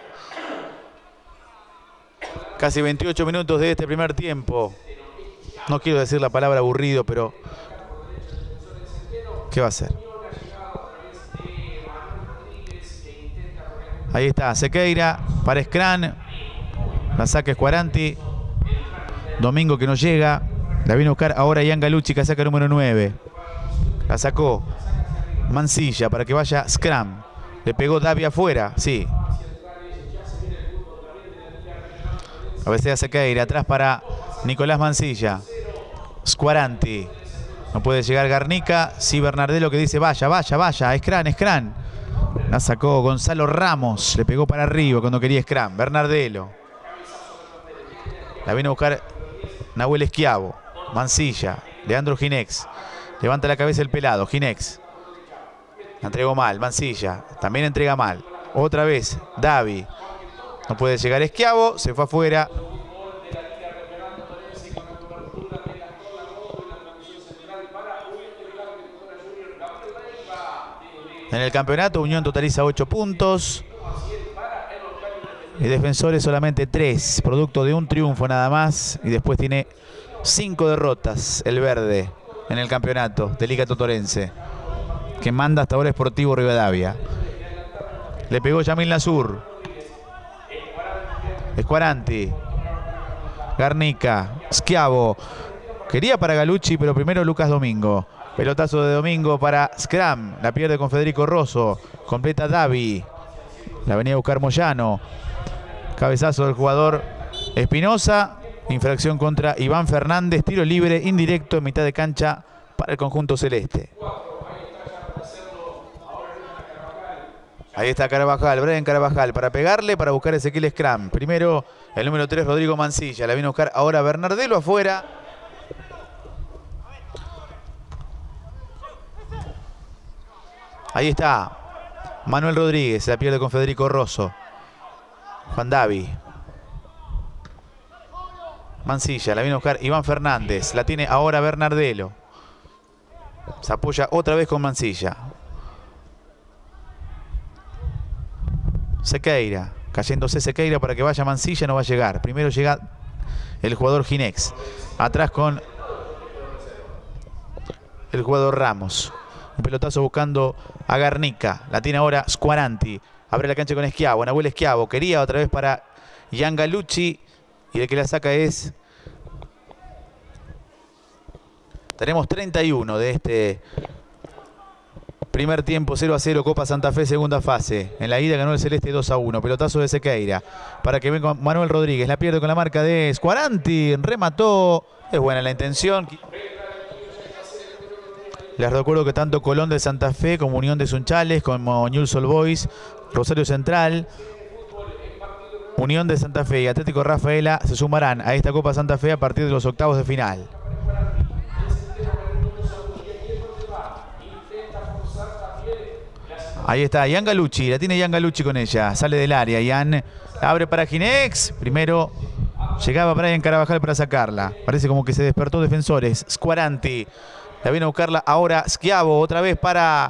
Casi veintiocho minutos de este primer tiempo. No quiero decir la palabra aburrido, pero ¿qué va a hacer? Ahí está, Sequeira para Scran. La saca Squaranti. Domingo que no llega. La viene a buscar ahora Ian Galucci, que saca número nueve. La sacó Mansilla para que vaya Scram. Le pegó Davi afuera, sí. A veces a Sequeira, atrás para Nicolás Mansilla. Squaranti. No puede llegar Garnica. Sí, Bernardelo que dice vaya, vaya, vaya. Scran, Scran. La sacó Gonzalo Ramos. Le pegó para arriba cuando quería Scran. Bernardelo. La viene a buscar Nahuel Esquiavo. Mansilla. Leandro Ginex. Levanta la cabeza el pelado. Ginex. La entregó mal. Mansilla. También entrega mal. Otra vez. Davi. No puede llegar Esquiavo. Se fue afuera. En el campeonato, Unión totaliza ocho puntos. Y Defensores solamente tres. Producto de un triunfo nada más. Y después tiene cinco derrotas el verde en el campeonato de Liga Totorense, que manda hasta ahora Sportivo Rivadavia. Le pegó Yamil Nasur. Squaranti. Garnica. Schiavo. Quería para Galucci, pero primero Lucas Domingo. Pelotazo de Domingo para Scram. La pierde con Federico Rosso. Completa Davi. La venía a buscar Moyano. Cabezazo del jugador Espinosa. Infracción contra Iván Fernández. Tiro libre indirecto en mitad de cancha para el conjunto celeste. Ahí está Carabajal, Brian Carabajal para pegarle, para buscar a Ezequiel Scram. Primero el número tres, Rodrigo Mansilla. La viene a buscar ahora Bernardelo afuera. Ahí está Manuel Rodríguez. La pierde con Federico Rosso. Juan Davi. Mansilla. La viene a buscar Iván Fernández. La tiene ahora Bernardelo. Se apoya otra vez con Mansilla. Sequeira. Cayéndose Sequeira para que vaya Mansilla. No va a llegar. Primero llega el jugador Ginex. Atrás con el jugador Ramos. Un pelotazo buscando a Garnica. La tiene ahora Squaranti. Abre la cancha con Esquiavo. Nahuel Esquiavo. Quería otra vez para Ian Galucci. Y el que la saca es... Tenemos treinta y uno de este primer tiempo. cero a cero. Copa Santa Fe, segunda fase. En la ida ganó el Celeste dos a uno. Pelotazo de Sequeira. Para que venga Manuel Rodríguez. La pierde con la marca de Squaranti. Remató. Es buena la intención. Les recuerdo que tanto Colón de Santa Fe como Unión de Sunchales, como Newell's Old Boys, Rosario Central, Unión de Santa Fe y Atlético Rafaela se sumarán a esta Copa Santa Fe a partir de los octavos de final. Ahí está Ian Galucci, la tiene Ian Galucci con ella. Sale del área, Ian la abre para Ginex. Primero llegaba Brian Carabajal para sacarla. Parece como que se despertó Defensores. Squaranti. La viene a buscarla ahora Schiavo, otra vez para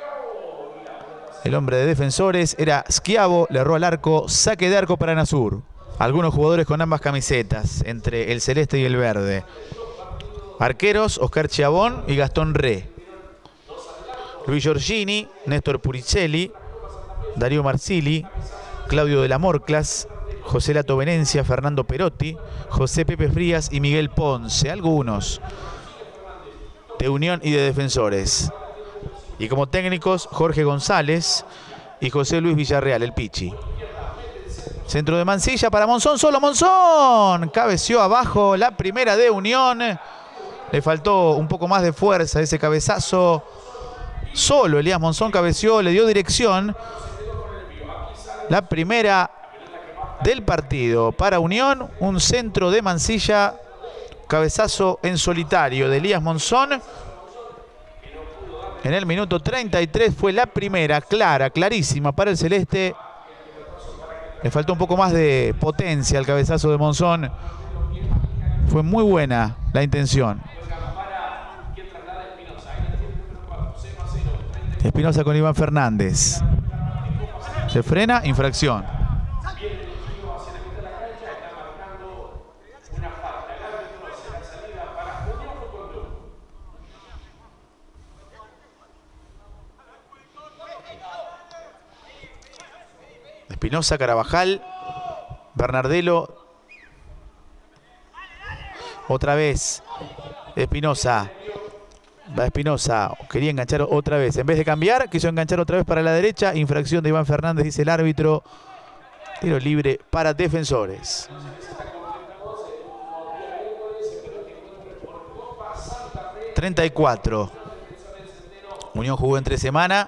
el hombre de Defensores. Era Schiavo, le erró al arco, saque de arco para Nasur. Algunos jugadores con ambas camisetas, entre el celeste y el verde. Arqueros, Oscar Chiavón y Gastón Re. Luis Giorgini, Néstor Puricelli, Darío Marsili, Claudio de la Morclas, José Lato Venencia, Fernando Perotti, José Pepe Frías y Miguel Ponce. Algunos de Unión y de Defensores. Y como técnicos, Jorge González y José Luis Villarreal, el Pichi. Centro de Mansilla para Monzón, solo Monzón. Cabeció abajo la primera de Unión. Le faltó un poco más de fuerza ese cabezazo. Solo Elías Monzón cabeció, le dio dirección. La primera del partido para Unión. Un centro de Mansilla. Cabezazo en solitario de Elías Monzón. En el minuto treinta y tres fue la primera, clara, clarísima para el celeste. Le faltó un poco más de potencia al cabezazo de Monzón. Fue muy buena la intención. Espinosa con Iván Fernández. Se frena, infracción. Espinosa, Carabajal, Bernardelo. Otra vez Espinosa. Va Espinosa. Quería enganchar otra vez. En vez de cambiar, quiso enganchar otra vez para la derecha. Infracción de Iván Fernández, dice el árbitro. Tiro libre para Defensores. treinta y cuatro. Unión jugó entre semana.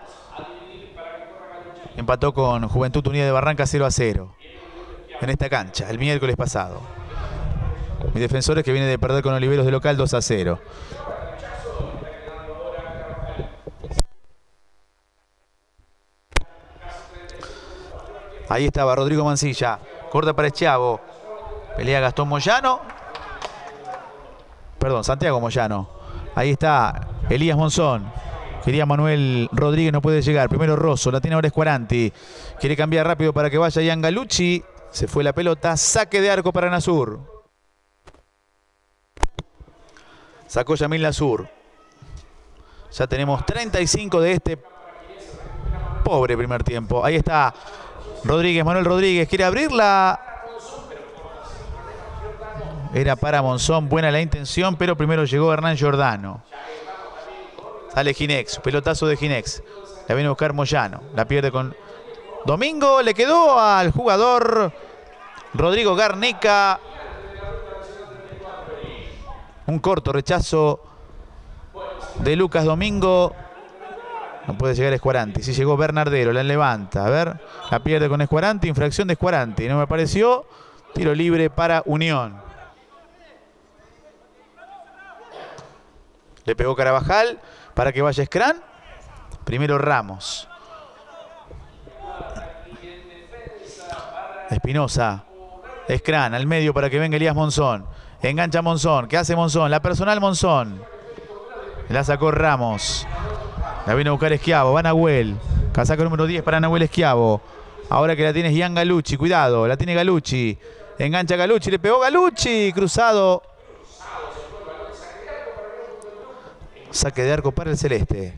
Empató con Juventud Unida de Barranca cero a cero. En esta cancha, el miércoles pasado. Mis Defensores que viene de perder con Oliveros de local dos a cero. Ahí estaba Rodrigo Mancilla. Corta para Schiavo. Pelea Gastón Moyano. Perdón, Santiago Moyano. Ahí está Elías Monzón. Quería Manuel Rodríguez, no puede llegar. Primero Rosso, la tiene ahora Escuaranti. Quiere cambiar rápido para que vaya Ian Galucci. Se fue la pelota. Saque de arco para Nasur. Sacó Yamil Nasur. Ya tenemos treinta y cinco de este pobre primer tiempo. Ahí está Rodríguez, Manuel Rodríguez. Quiere abrirla. Era para Monzón. Buena la intención, pero primero llegó Hernán Giordano. Sale Ginex, pelotazo de Ginex. La viene a buscar Moyano. La pierde con Domingo. Le quedó al jugador Rodrigo Garnica. Un corto rechazo de Lucas Domingo. No puede llegar Escuaranti. Si llegó Bernardero, la levanta. A ver, la pierde con Escuaranti. Infracción de Escuaranti. No me pareció. Tiro libre para Unión. Le pegó Carabajal. Para que vaya Scran. Primero Ramos. Espinosa. Scran al medio para que venga Elías Monzón. Engancha Monzón. ¿Qué hace Monzón? La personal Monzón. La sacó Ramos. La vino a buscar Schiavo. Va Nahuel. Casaca número diez para Nahuel Schiavo. Ahora que la tiene Ian Galucci. Cuidado. La tiene Galucci. Engancha Galucci. Le pegó Galucci. Cruzado. Saque de arco para el celeste.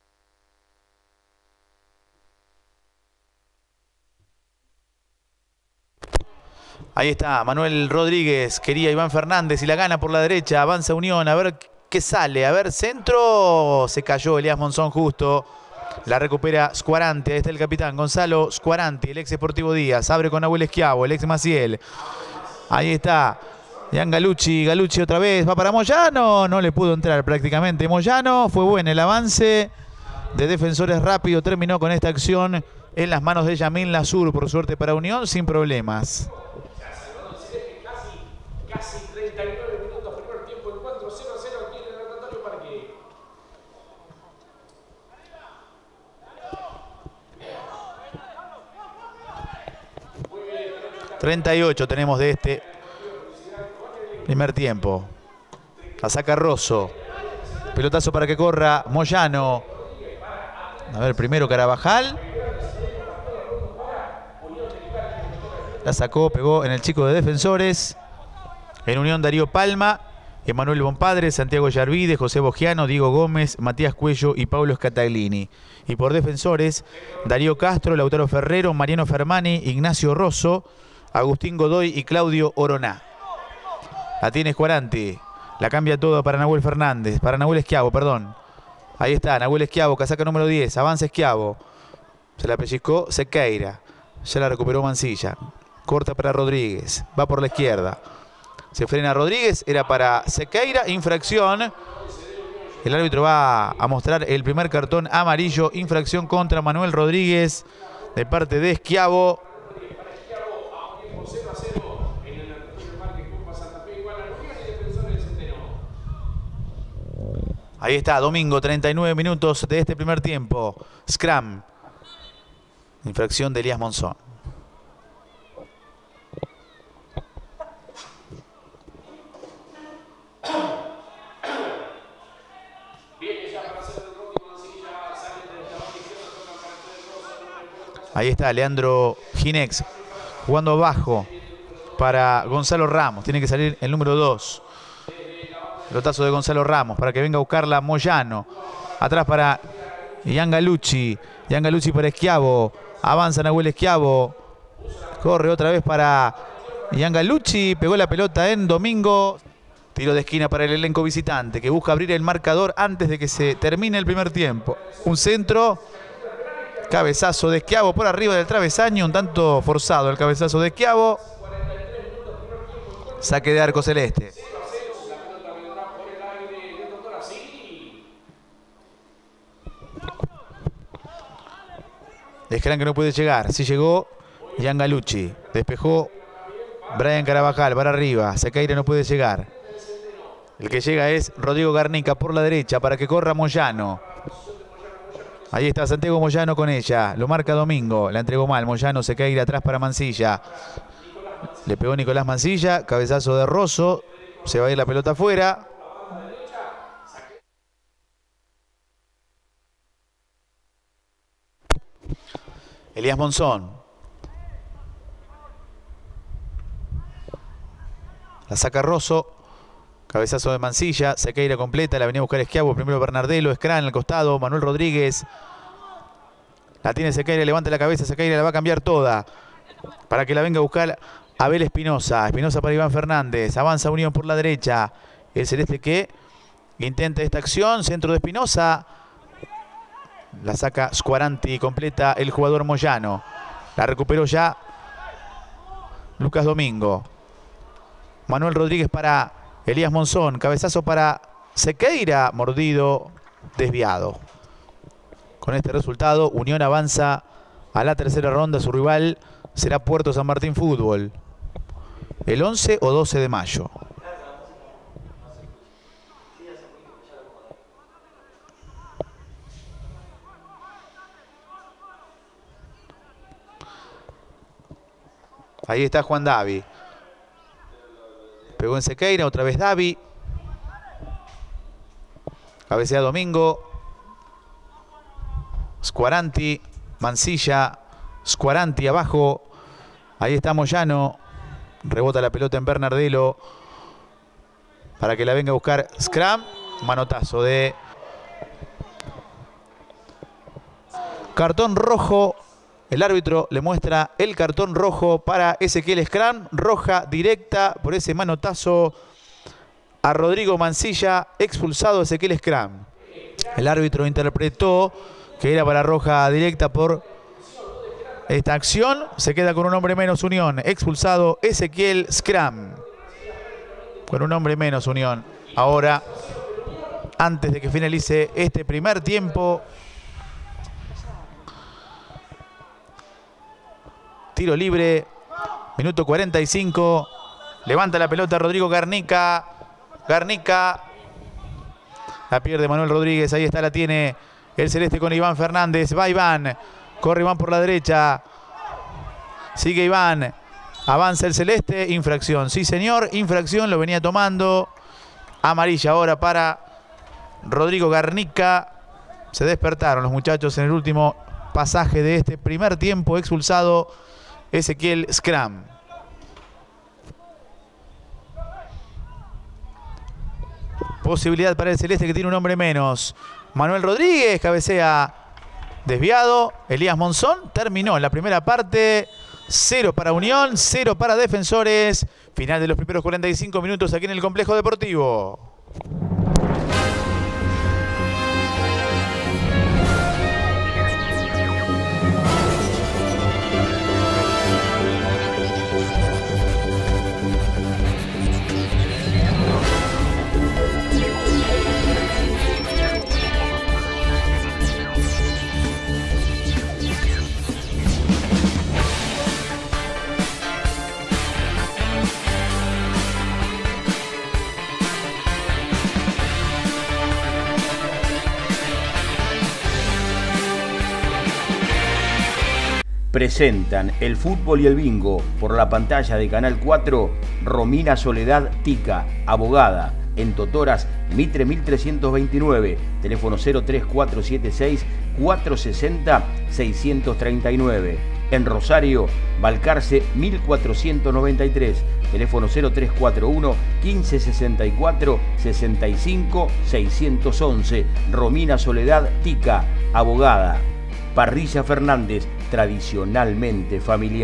Ahí está Manuel Rodríguez. Quería Iván Fernández y la gana por la derecha. Avanza Unión. A ver qué sale. A ver, centro. Se cayó Elías Monzón justo. La recupera Scuaranti. Ahí está el capitán Gonzalo Scuaranti, el ex Deportivo Díaz. Abre con Nahuel Schiavo, el ex Maciel. Ahí está Ian Galucci, Galucci otra vez, va para Moyano, no le pudo entrar prácticamente Moyano, fue bueno el avance de Defensores rápido, terminó con esta acción en las manos de Yamil Nasur, por suerte para Unión, sin problemas. Casi treinta y nueve minutos, primer tiempo, encuentro cero a cero aquí en el Antonio Parque. treinta y ocho tenemos de este primer tiempo. La saca Rosso. Pelotazo para que corra Moyano. A ver, primero Carabajal. La sacó, pegó en el chico de Defensores. En Unión Darío Palma, Emanuel Bonpadre, Santiago Yarvide, José Bogiano, Diego Gómez, Matías Cuello y Paulo Scataglini. Y por Defensores, Darío Castro, Lautaro Ferrero, Mariano Fermani, Ignacio Rosso, Agustín Godoy y Claudio Oroná. La tiene Scuaranti. La cambia todo para Nahuel Fernández. Para Nahuel Schiavo, perdón. Ahí está, Nahuel Schiavo, casaca número diez. Avanza Schiavo. Se la pellizcó Sequeira. Ya la recuperó Mancilla. Corta para Rodríguez. Va por la izquierda. Se frena Rodríguez. Era para Sequeira. Infracción. El árbitro va a mostrar el primer cartón amarillo. Infracción contra Manuel Rodríguez de parte de Schiavo. Ahí está, Domingo, treinta y nueve minutos de este primer tiempo. Scrum. Infracción de Elías Monzón. Ahí está Leandro Ginex jugando abajo para Gonzalo Ramos. Tiene que salir el número dos. Pelotazo de Gonzalo Ramos para que venga a buscarla Moyano. Atrás para Ian Galucci. Ian Galucci para Schiavo. Avanza Nahuel Schiavo. Corre otra vez para Giangalucci. Pegó la pelota en Domingo. Tiro de esquina para el elenco visitante, que busca abrir el marcador antes de que se termine el primer tiempo. Un centro. Cabezazo de Schiavo por arriba del travesaño. Un tanto forzado el cabezazo de Schiavo. Saque de arco celeste. Scrum que no puede llegar. Sí llegó Giangalucci. Despejó Brian Carabajal para arriba. Sequeira no puede llegar. El que llega es Rodrigo Garnica por la derecha para que corra Moyano. Ahí está Santiago Moyano con ella. Lo marca Domingo. La entregó mal. Moyano, Sequeira atrás para Mansilla. Le pegó Nicolás Mansilla. Cabezazo de Rosso. Se va a ir la pelota afuera. Elías Monzón. La saca Rosso. Cabezazo de Mansilla. Sequeira completa. La venía a buscar Schiavo. Primero Bernardelo. Scran al costado. Manuel Rodríguez. La tiene Sequeira. Levanta la cabeza. Sequeira la va a cambiar toda. Para que la venga a buscar Abel Espinosa. Espinosa para Iván Fernández. Avanza Unión por la derecha. El celeste que intenta esta acción. Centro de Espinosa. La saca Squaranti, completa el jugador Moyano. La recuperó ya Lucas Domingo. Manuel Rodríguez para Elías Monzón. Cabezazo para Sequeira. Mordido, desviado. Con este resultado, Unión avanza a la tercera ronda. Su rival será Puerto San Martín Fútbol. El once o doce de mayo. Ahí está Juan Davi. Pegó en Sequeira, otra vez Davi. Cabecea Domingo. Squaranti, Mansilla. Squaranti abajo. Ahí está Moyano. Rebota la pelota en Bernardelo. Para que la venga a buscar Scrum. Manotazo de... Cartón rojo. El árbitro le muestra el cartón rojo para Ezequiel Scrum. Roja directa por ese manotazo a Rodrigo Mansilla. Expulsado Ezequiel Scrum. El árbitro interpretó que era para roja directa por esta acción. Se queda con un hombre menos Unión. Expulsado Ezequiel Scrum. Con un hombre menos Unión. Ahora, antes de que finalice este primer tiempo... Tiro libre, minuto cuarenta y cinco. Levanta la pelota Rodrigo Garnica. Garnica. La pierde Manuel Rodríguez. Ahí está, la tiene el celeste con Iván Fernández. Va Iván. Corre Iván por la derecha. Sigue Iván. Avanza el celeste. Infracción. Sí, señor. Infracción. Lo venía tomando. Amarilla ahora para Rodrigo Garnica. Se despertaron los muchachos en el último pasaje de este primer tiempo. Expulsado Ezequiel Scrum. Posibilidad para el celeste que tiene un hombre menos. Manuel Rodríguez cabecea desviado. Elías Monzón terminó la primera parte. Cero para Unión, cero para Defensores. Final de los primeros cuarenta y cinco minutos aquí en el Complejo Deportivo. Presentan el fútbol y el bingo por la pantalla de Canal cuatro. Romina Soledad Tica, abogada, en Totoras Mitre mil trescientos veintinueve, teléfono cero tres cuatro siete seis cuatro seis cero seis tres nueve. En Rosario, Balcarce mil cuatrocientos noventa y tres, teléfono cero tres cuatro uno quince sesenta y cuatro sesenta y cinco seiscientos once. Romina Soledad Tica, abogada. Parrilla Fernández, tradicionalmente familiar.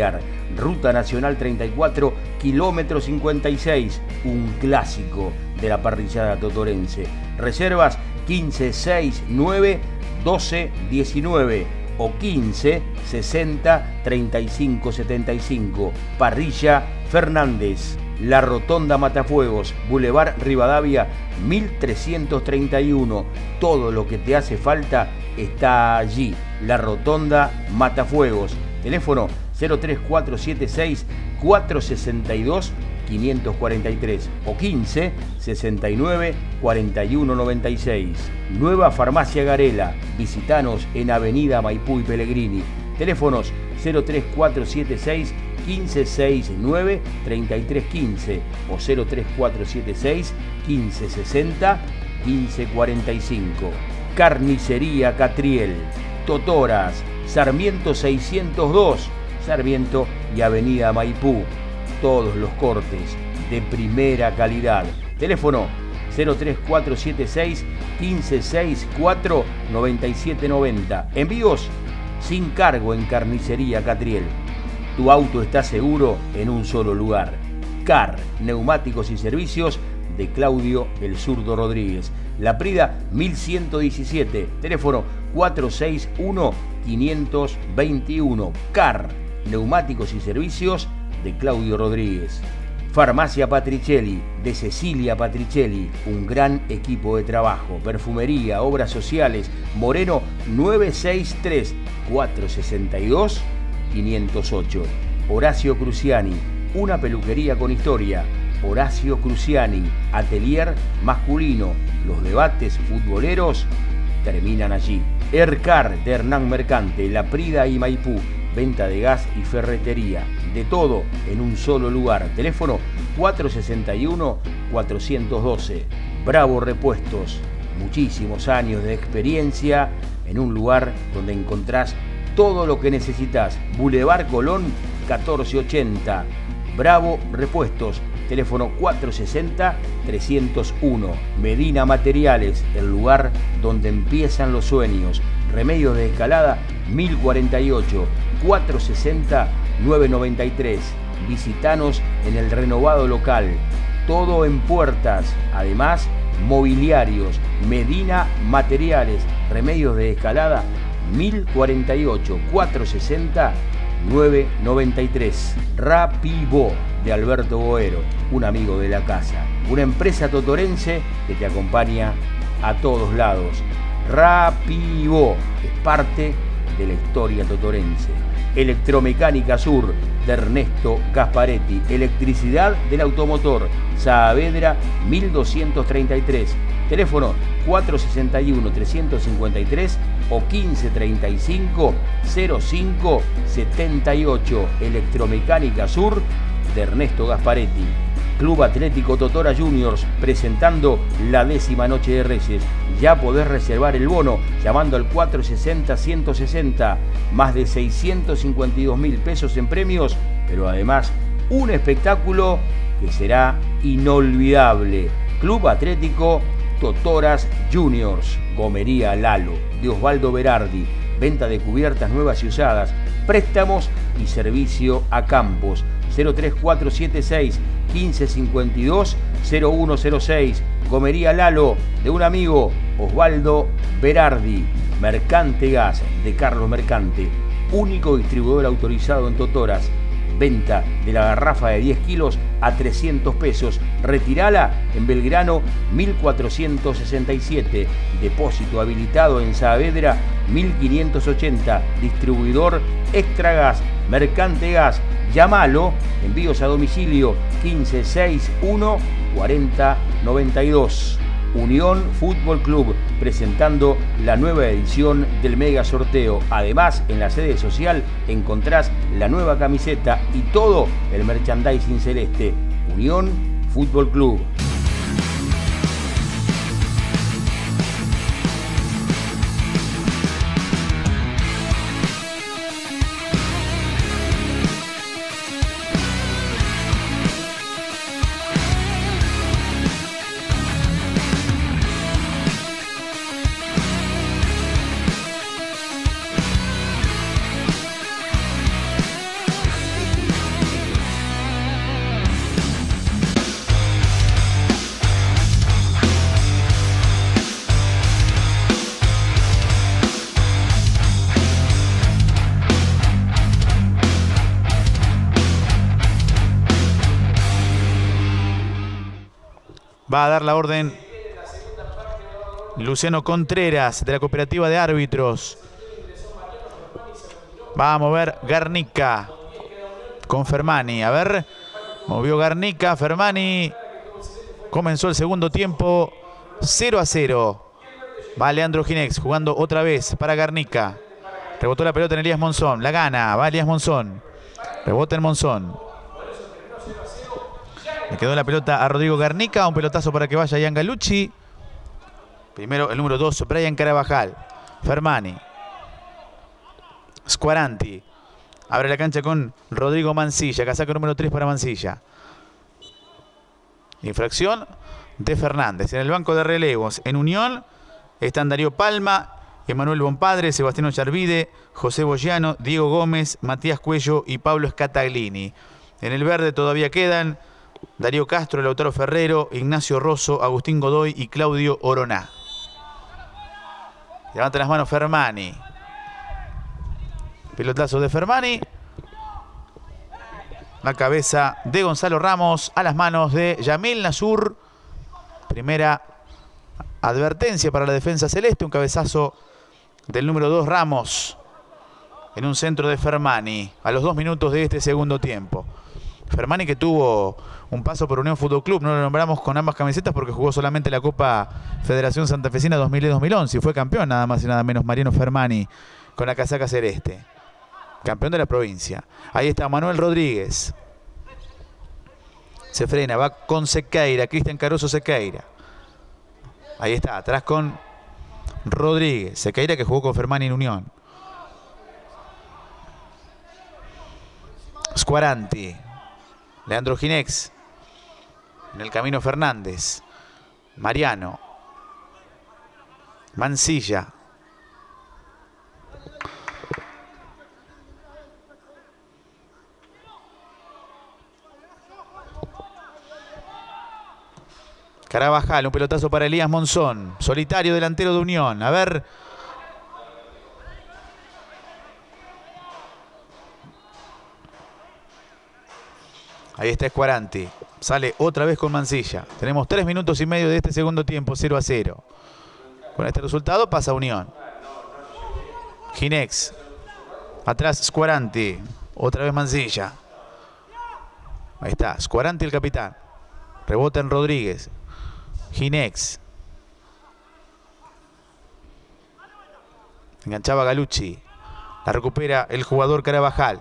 Ruta Nacional treinta y cuatro, kilómetro cincuenta y seis, un clásico de la parrillada totorense. Reservas quince sesenta y nueve doce diecinueve o quince sesenta treinta y cinco setenta y cinco. Parrilla Fernández, La Rotonda Matafuegos, Boulevard Rivadavia mil trescientos treinta y uno. Todo lo que te hace falta está allí. La Rotonda Matafuegos. Teléfono cero tres cuatro siete seis cuatro seis dos cinco cuatro tres o quince sesenta y nueve cuarenta y uno noventa y seis. Nueva Farmacia Garela. Visitanos en Avenida Maipú y Pellegrini. Teléfonos cero tres cuatro siete seis quince sesenta y nueve treinta y tres quince o cero tres cuatro siete seis quince sesenta quince cuarenta y cinco. Carnicería Catriel. Totoras, Sarmiento seiscientos dos, Sarmiento y Avenida Maipú. Todos los cortes de primera calidad. Teléfono cero tres cuatro siete seis quince sesenta y cuatro noventa y siete noventa. Envíos sin cargo en Carnicería Catriel. Tu auto está seguro en un solo lugar. Car, neumáticos y servicios de Claudio El Zurdo Rodríguez. La Prida mil ciento diecisiete, teléfono cuatro seis uno cinco dos uno. Car, neumáticos y servicios de Claudio Rodríguez. Farmacia Patricelli, de Cecilia Patricelli, un gran equipo de trabajo. Perfumería, obras sociales, Moreno nueve seis tres cuatro seis dos cinco cero ocho. Horacio Cruciani, una peluquería con historia. Horacio Cruciani, atelier masculino. Los debates futboleros terminan allí. Ercar de Hernán Mercante, La Prida y Maipú. Venta de gas y ferretería. De todo en un solo lugar. Teléfono cuatro seis uno cuatro uno dos. Bravo Repuestos. Muchísimos años de experiencia en un lugar donde encontrás todo lo que necesitas. Boulevard Colón catorce ochenta. Bravo Repuestos. Teléfono cuatro sesenta trescientos uno. Medina Materiales, el lugar donde empiezan los sueños. Remedios de Escalada mil cuarenta y ocho. cuatro sesenta nueve noventa y tres. Visitanos en el renovado local. Todo en puertas. Además, mobiliarios. Medina Materiales, Remedios de Escalada mil cuarenta y ocho. cuatro sesenta nueve noventa y tres. Rapivo de Alberto Boero, un amigo de la casa. Una empresa totorense que te acompaña a todos lados. Rapivo es parte de la historia totorense. Electromecánica Sur de Ernesto Gasparetti. Electricidad del automotor. Saavedra mil doscientos treinta y tres. Teléfono cuatro sesenta y uno trescientos cincuenta y tres o quince treinta y cinco cero cinco setenta y ocho. Electromecánica Sur de Ernesto Gasparetti. Club Atlético Totora Juniors presentando la décima noche de Reyes. Ya podés reservar el bono llamando al cuatro sesenta ciento sesenta. Más de seiscientos cincuenta y dos mil pesos en premios, pero además un espectáculo que será inolvidable. Club Atlético Totoras Juniors. Gomería Lalo de Osvaldo Berardi. Venta de cubiertas nuevas y usadas. Préstamos y servicio a campos. cero tres cuatro siete seis quince cincuenta y dos cero uno cero seis. Gomería Lalo de un amigo, Osvaldo Berardi. Mercante Gas de Carlos Mercante, único distribuidor autorizado en Totoras. Venta de la garrafa de diez kilos a trescientos pesos. Retirala en Belgrano mil cuatrocientos sesenta y siete. Depósito habilitado en Saavedra mil quinientos ochenta. Distribuidor Extra Gas, Mercante Gas. Llámalo, envíos a domicilio quince sesenta y uno cuarenta noventa y dos. Unión Fútbol Club presentando la nueva edición del mega sorteo. Además, en la sede social encontrás la nueva camiseta y todo el merchandising celeste. Unión Fútbol Club. Va a dar la orden Luciano Contreras, de la Cooperativa de Árbitros. Va a mover Garnica con Fermani. A ver, movió Garnica, Fermani. Comenzó el segundo tiempo, cero a cero. Va Leandro Ginex jugando otra vez para Garnica. Rebotó la pelota en Elías Monzón, la gana, va Elías Monzón. Rebota en Monzón. Le quedó la pelota a Rodrigo Garnica, un pelotazo para que vaya Ian Galucci. Primero el número dos, Brian Carabajal. Fermani. Squaranti. Abre la cancha con Rodrigo Mancilla. Casaca número tres para Mancilla. Infracción de Fernández. En el banco de relevos, en Unión, están Darío Palma, Emanuel Bompadre, Sebastián Ollarvide, José Boyano, Diego Gómez, Matías Cuello y Pablo Scataglini. En el verde todavía quedan Darío Castro, Lautaro Ferrero, Ignacio Rosso, Agustín Godoy y Claudio Oroná. Levanta las manos Fermani. Pelotazo de Fermani. La cabeza de Gonzalo Ramos a las manos de Yamil Nasur. Primera advertencia para la defensa celeste. Un cabezazo del número dos Ramos en un centro de Fermani a los dos minutos de este segundo tiempo. Fermani, que tuvo un paso por Unión Fútbol Club. No lo nombramos con ambas camisetas porque jugó solamente la Copa Federación Santafesina dos mil y dos mil once y fue campeón nada más y nada menos Mariano Fermani con la casaca celeste. Campeón de la provincia. Ahí está Manuel Rodríguez. Se frena, va con Sequeira, Cristian Caruso Sequeira. Ahí está, atrás con Rodríguez. Sequeira, que jugó con Fermani en Unión. Squaranti. Leandro Ginex. En el camino Fernández. Mariano. Mancilla. Carabajal, un pelotazo para Elías Monzón. Solitario delantero de Unión. A ver. Ahí está Squaranti. Sale otra vez con Mancilla. Tenemos tres minutos y medio de este segundo tiempo, cero a cero. Con este resultado pasa Unión. Ginex. Atrás Squaranti. Otra vez Mancilla. Ahí está, Squaranti el capitán. Rebota en Rodríguez. Ginex. Enganchaba Galucci. La recupera el jugador Carabajal.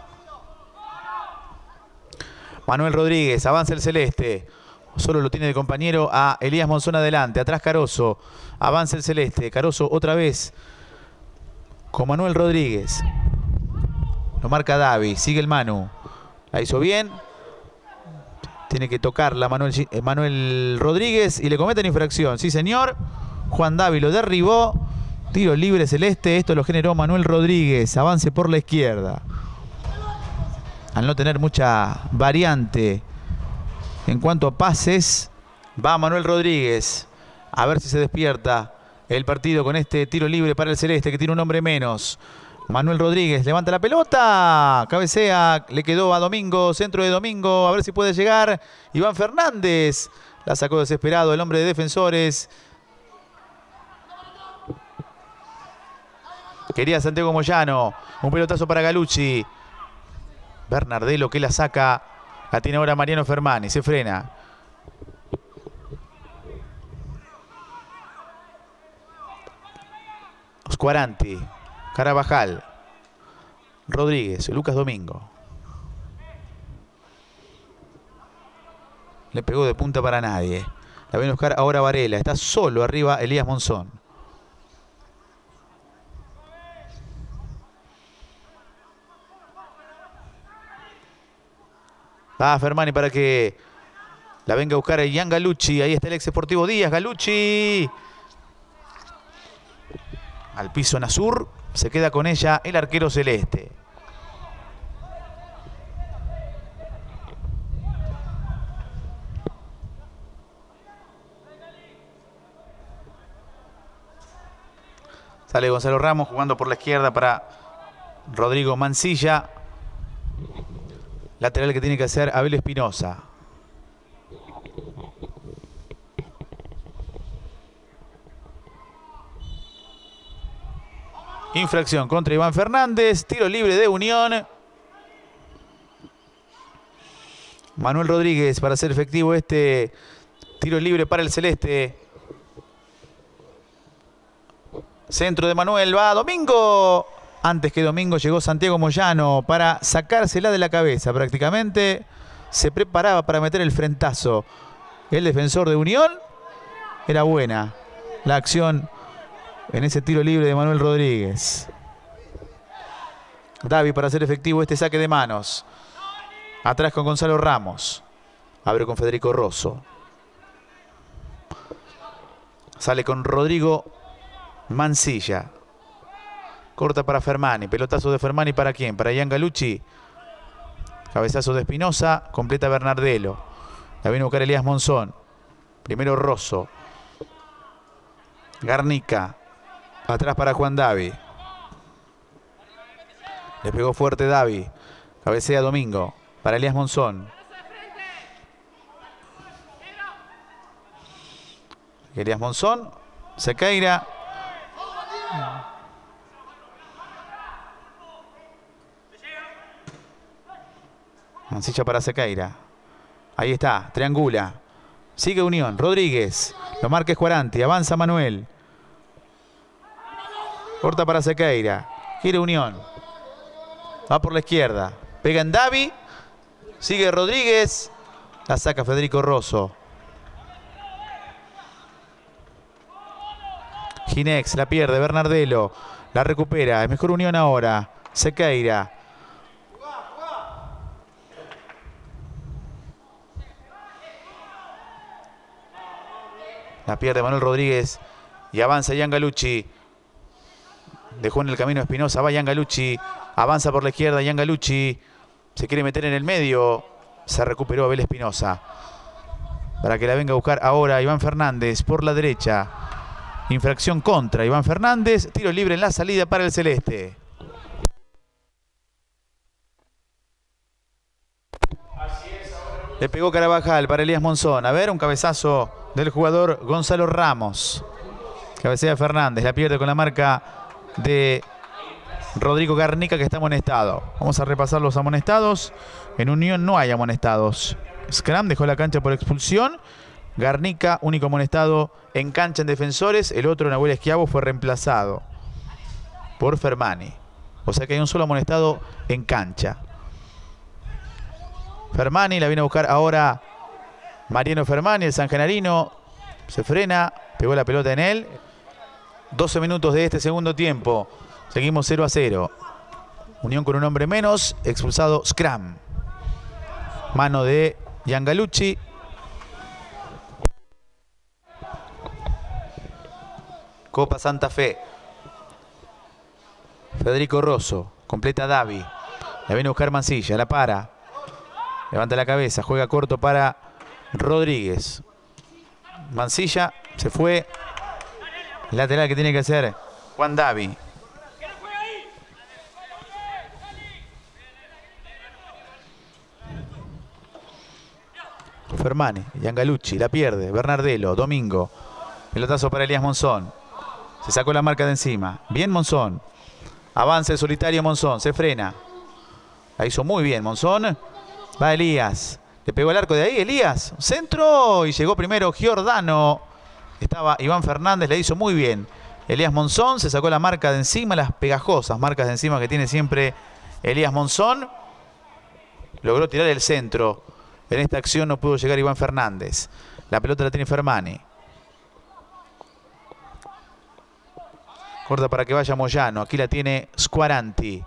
Manuel Rodríguez. Avanza el celeste. Solo lo tiene de compañero a Elías Monzón adelante. Atrás Caroso. Avanza el celeste. Caroso otra vez con Manuel Rodríguez. Lo marca Davi. Sigue el Manu. La hizo bien. Tiene que tocarla Manuel, Manuel Rodríguez y le cometen infracción. Sí, señor. Juan Davi lo derribó. Tiro libre celeste. Esto lo generó Manuel Rodríguez. Avance por la izquierda. Al no tener mucha variante en cuanto a pases, va Manuel Rodríguez. A ver si se despierta el partido con este tiro libre para el celeste, que tiene un hombre menos. Manuel Rodríguez levanta la pelota, cabecea, le quedó a Domingo, centro de Domingo, a ver si puede llegar. Iván Fernández la sacó desesperado el hombre de Defensores. Quería Santiago Moyano, un pelotazo para Galucci. Bernardelo que la saca, la tiene ahora Mariano Fermani, se frena. Squaranti. Carabajal, Rodríguez, Lucas Domingo. Le pegó de punta para nadie. La viene a buscar ahora Varela. Está solo arriba Elías Monzón. Va Fermani para que la venga a buscar a Ian Galucci. Ahí está el ex Sportivo Díaz. Galucci. Al piso Nasur. Se queda con ella el arquero celeste. Sale Gonzalo Ramos jugando por la izquierda para Rodrigo Mancilla. Lateral que tiene que hacer Abel Espinosa. Infracción contra Iván Fernández. Tiro libre de Unión. Manuel Rodríguez para hacer efectivo este tiro libre para el celeste. Centro de Manuel, va Domingo. Antes que Domingo llegó Santiago Moyano para sacársela de la cabeza. Prácticamente se preparaba para meter el frentazo. El defensor de Unión. Era buena la acción en ese tiro libre de Manuel Rodríguez. Davi para hacer efectivo este saque de manos. Atrás con Gonzalo Ramos. Abre con Federico Rosso. Sale con Rodrigo Mancilla. Corta para Fermani. Pelotazo de Fermani para quién? Para Ian Galucci. Cabezazo de Espinosa. Completa Bernardelo. La viene a buscar Elías Monzón. Primero Rosso. Garnica. Atrás para Juan Davi. Le pegó fuerte Davi. Cabecea Domingo. Para Elías Monzón. Elías Monzón. Sequeira. Mancilla para Sequeira. Ahí está. Triangula. Sigue Unión. Rodríguez. Lo marca Escuaranti. Avanza Manuel. Corta para Sequeira. Quiere Unión. Va por la izquierda. Pega en Davi. Sigue Rodríguez. La saca Federico Rosso. Ginex la pierde. Bernardelo. La recupera. Es mejor Unión ahora. Sequeira. La pierde Manuel Rodríguez. Y avanza Ian Galucci. Dejó en el camino a Espinosa. Va Ian Galucci. Avanza por la izquierda Ian Galucci. Se quiere meter en el medio. Se recuperó Abel Espinosa. Para que la venga a buscar ahora Iván Fernández por la derecha. Infracción contra Iván Fernández. Tiro libre en la salida para el celeste. Le pegó Carabajal para Elías Monzón. A ver, un cabezazo del jugador Gonzalo Ramos. Cabecea Fernández. La pierde con la marca de Rodrigo Garnica, que está amonestado. Vamos a repasar los amonestados. En Unión no hay amonestados. Scram dejó la cancha por expulsión. Garnica, único amonestado en cancha en Defensores. El otro, Nahuel Esquiavo, fue reemplazado por Fermani. O sea que hay un solo amonestado en cancha. Fermani la viene a buscar ahora Mariano Fermani, el sangenarino. Se frena, pegó la pelota en él. doce minutos de este segundo tiempo. Seguimos cero a cero. Unión con un hombre menos. Expulsado Scram. Mano de Ian Galucci. Copa Santa Fe. Federico Rosso. Completa Davi. La viene a buscar Mancilla. La para. Levanta la cabeza. Juega corto para Rodríguez. Mancilla se fue. Lateral que tiene que hacer Juan Davi. Fermani, Ian Galucci, la pierde. Bernardelo, Domingo. Pelotazo para Elías Monzón. Se sacó la marca de encima. Bien Monzón. Avanza el solitario Monzón. Se frena. La hizo muy bien Monzón. Va Elías. Le pegó el arco de ahí. Elías. Centro. Y llegó primero Giordano. Estaba Iván Fernández. Le hizo muy bien. Elías Monzón. Se sacó la marca de encima. Las pegajosas marcas de encima que tiene siempre Elías Monzón. Logró tirar el centro. En esta acción no pudo llegar Iván Fernández. La pelota la tiene Fermani. Corta para que vaya Moyano. Aquí la tiene Squaranti.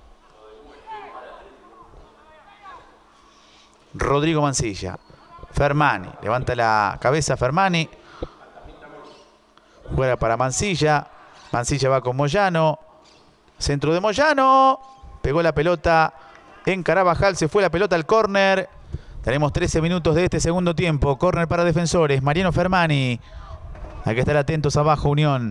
Rodrigo Mancilla. Fermani. Levanta la cabeza Fermani. Juega para Mancilla. Mancilla va con Moyano. Centro de Moyano. Pegó la pelota en Carabajal. Se fue la pelota al córner. Tenemos trece minutos de este segundo tiempo. Córner para Defensores. Mariano Fermani. Hay que estar atentos abajo, Unión.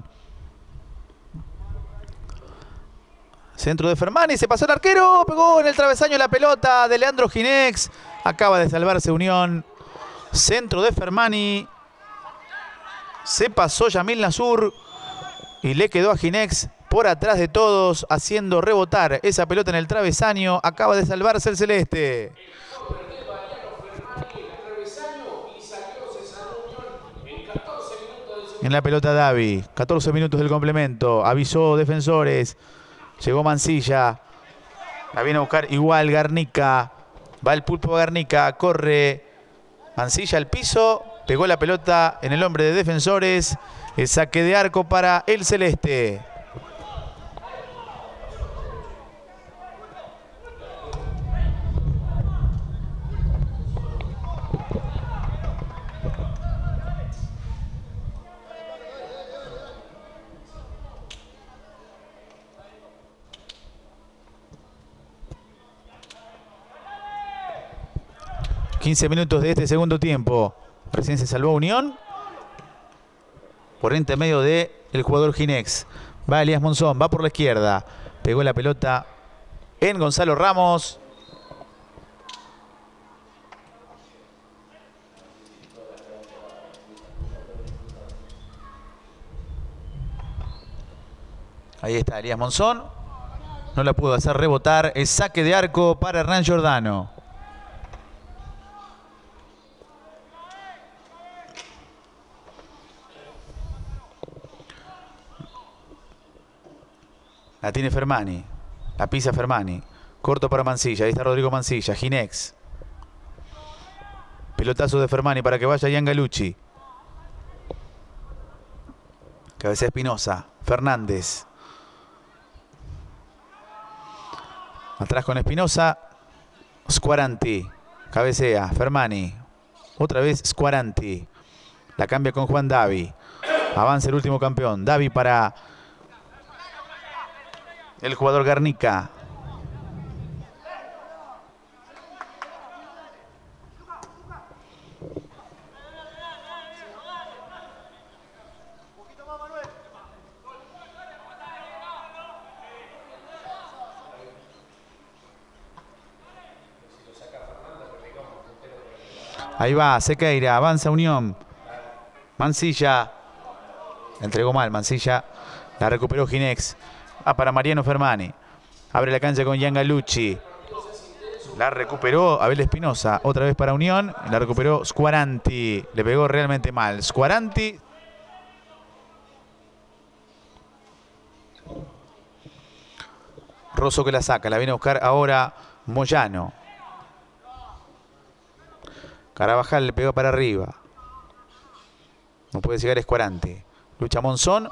Centro de Fermani. Se pasó el arquero. Pegó en el travesaño la pelota de Leandro Ginex. Acaba de salvarse Unión. Centro de Fermani. Se pasó Yamil Nasur. Y le quedó a Ginex por por atrás de todos, haciendo rebotar esa pelota en el travesaño. Acaba de salvarse el celeste. En la pelota Davi, catorce minutos del complemento, avisó Defensores, llegó Mansilla, la viene a buscar igual Garnica, va el pulpo Garnica, corre Mansilla al piso, pegó la pelota en el hombre de Defensores, el saque de arco para el celeste. quince minutos de este segundo tiempo. Recién se salvó Unión. Por entre medio de el jugador Ginex. Va Elías Monzón, va por la izquierda. Pegó la pelota en Gonzalo Ramos. Ahí está Elías Monzón. No la pudo hacer rebotar. El saque de arco para Hernán Giordano. La tiene Fermani. La pisa Fermani. Corto para Mansilla. Ahí está Rodrigo Mansilla. Ginex. Pelotazo de Fermani para que vaya Ian Galucci. Cabeza Espinosa. Fernández. Atrás con Espinosa. Squaranti. Cabecea. Fermani. Otra vez Squaranti. La cambia con Juan Davi. Avanza el último campeón. Davi para el jugador Garnica. Ahí va, Sequeira, avanza Unión. Mansilla. Entregó mal Mansilla. La recuperó Ginex. Ah, para Mariano Fermani. Abre la cancha con Ian Galucci. La recuperó Abel Espinosa. Otra vez para Unión. La recuperó Squaranti. Le pegó realmente mal. Squaranti. Rosso que la saca. La viene a buscar ahora Moyano. Carabajal le pegó para arriba. No puede llegar Squaranti. Lucha Monzón.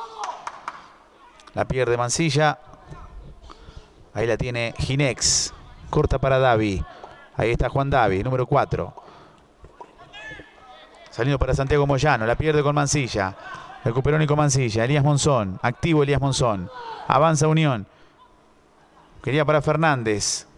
La pierde Mansilla. Ahí la tiene Ginex. Corta para Davi. Ahí está Juan Davi, número cuatro. Saliendo para Santiago Moyano. La pierde con Mansilla. Recuperó Nico Mansilla. Elías Monzón. Activo Elías Monzón. Avanza Unión. Quería para Fernández.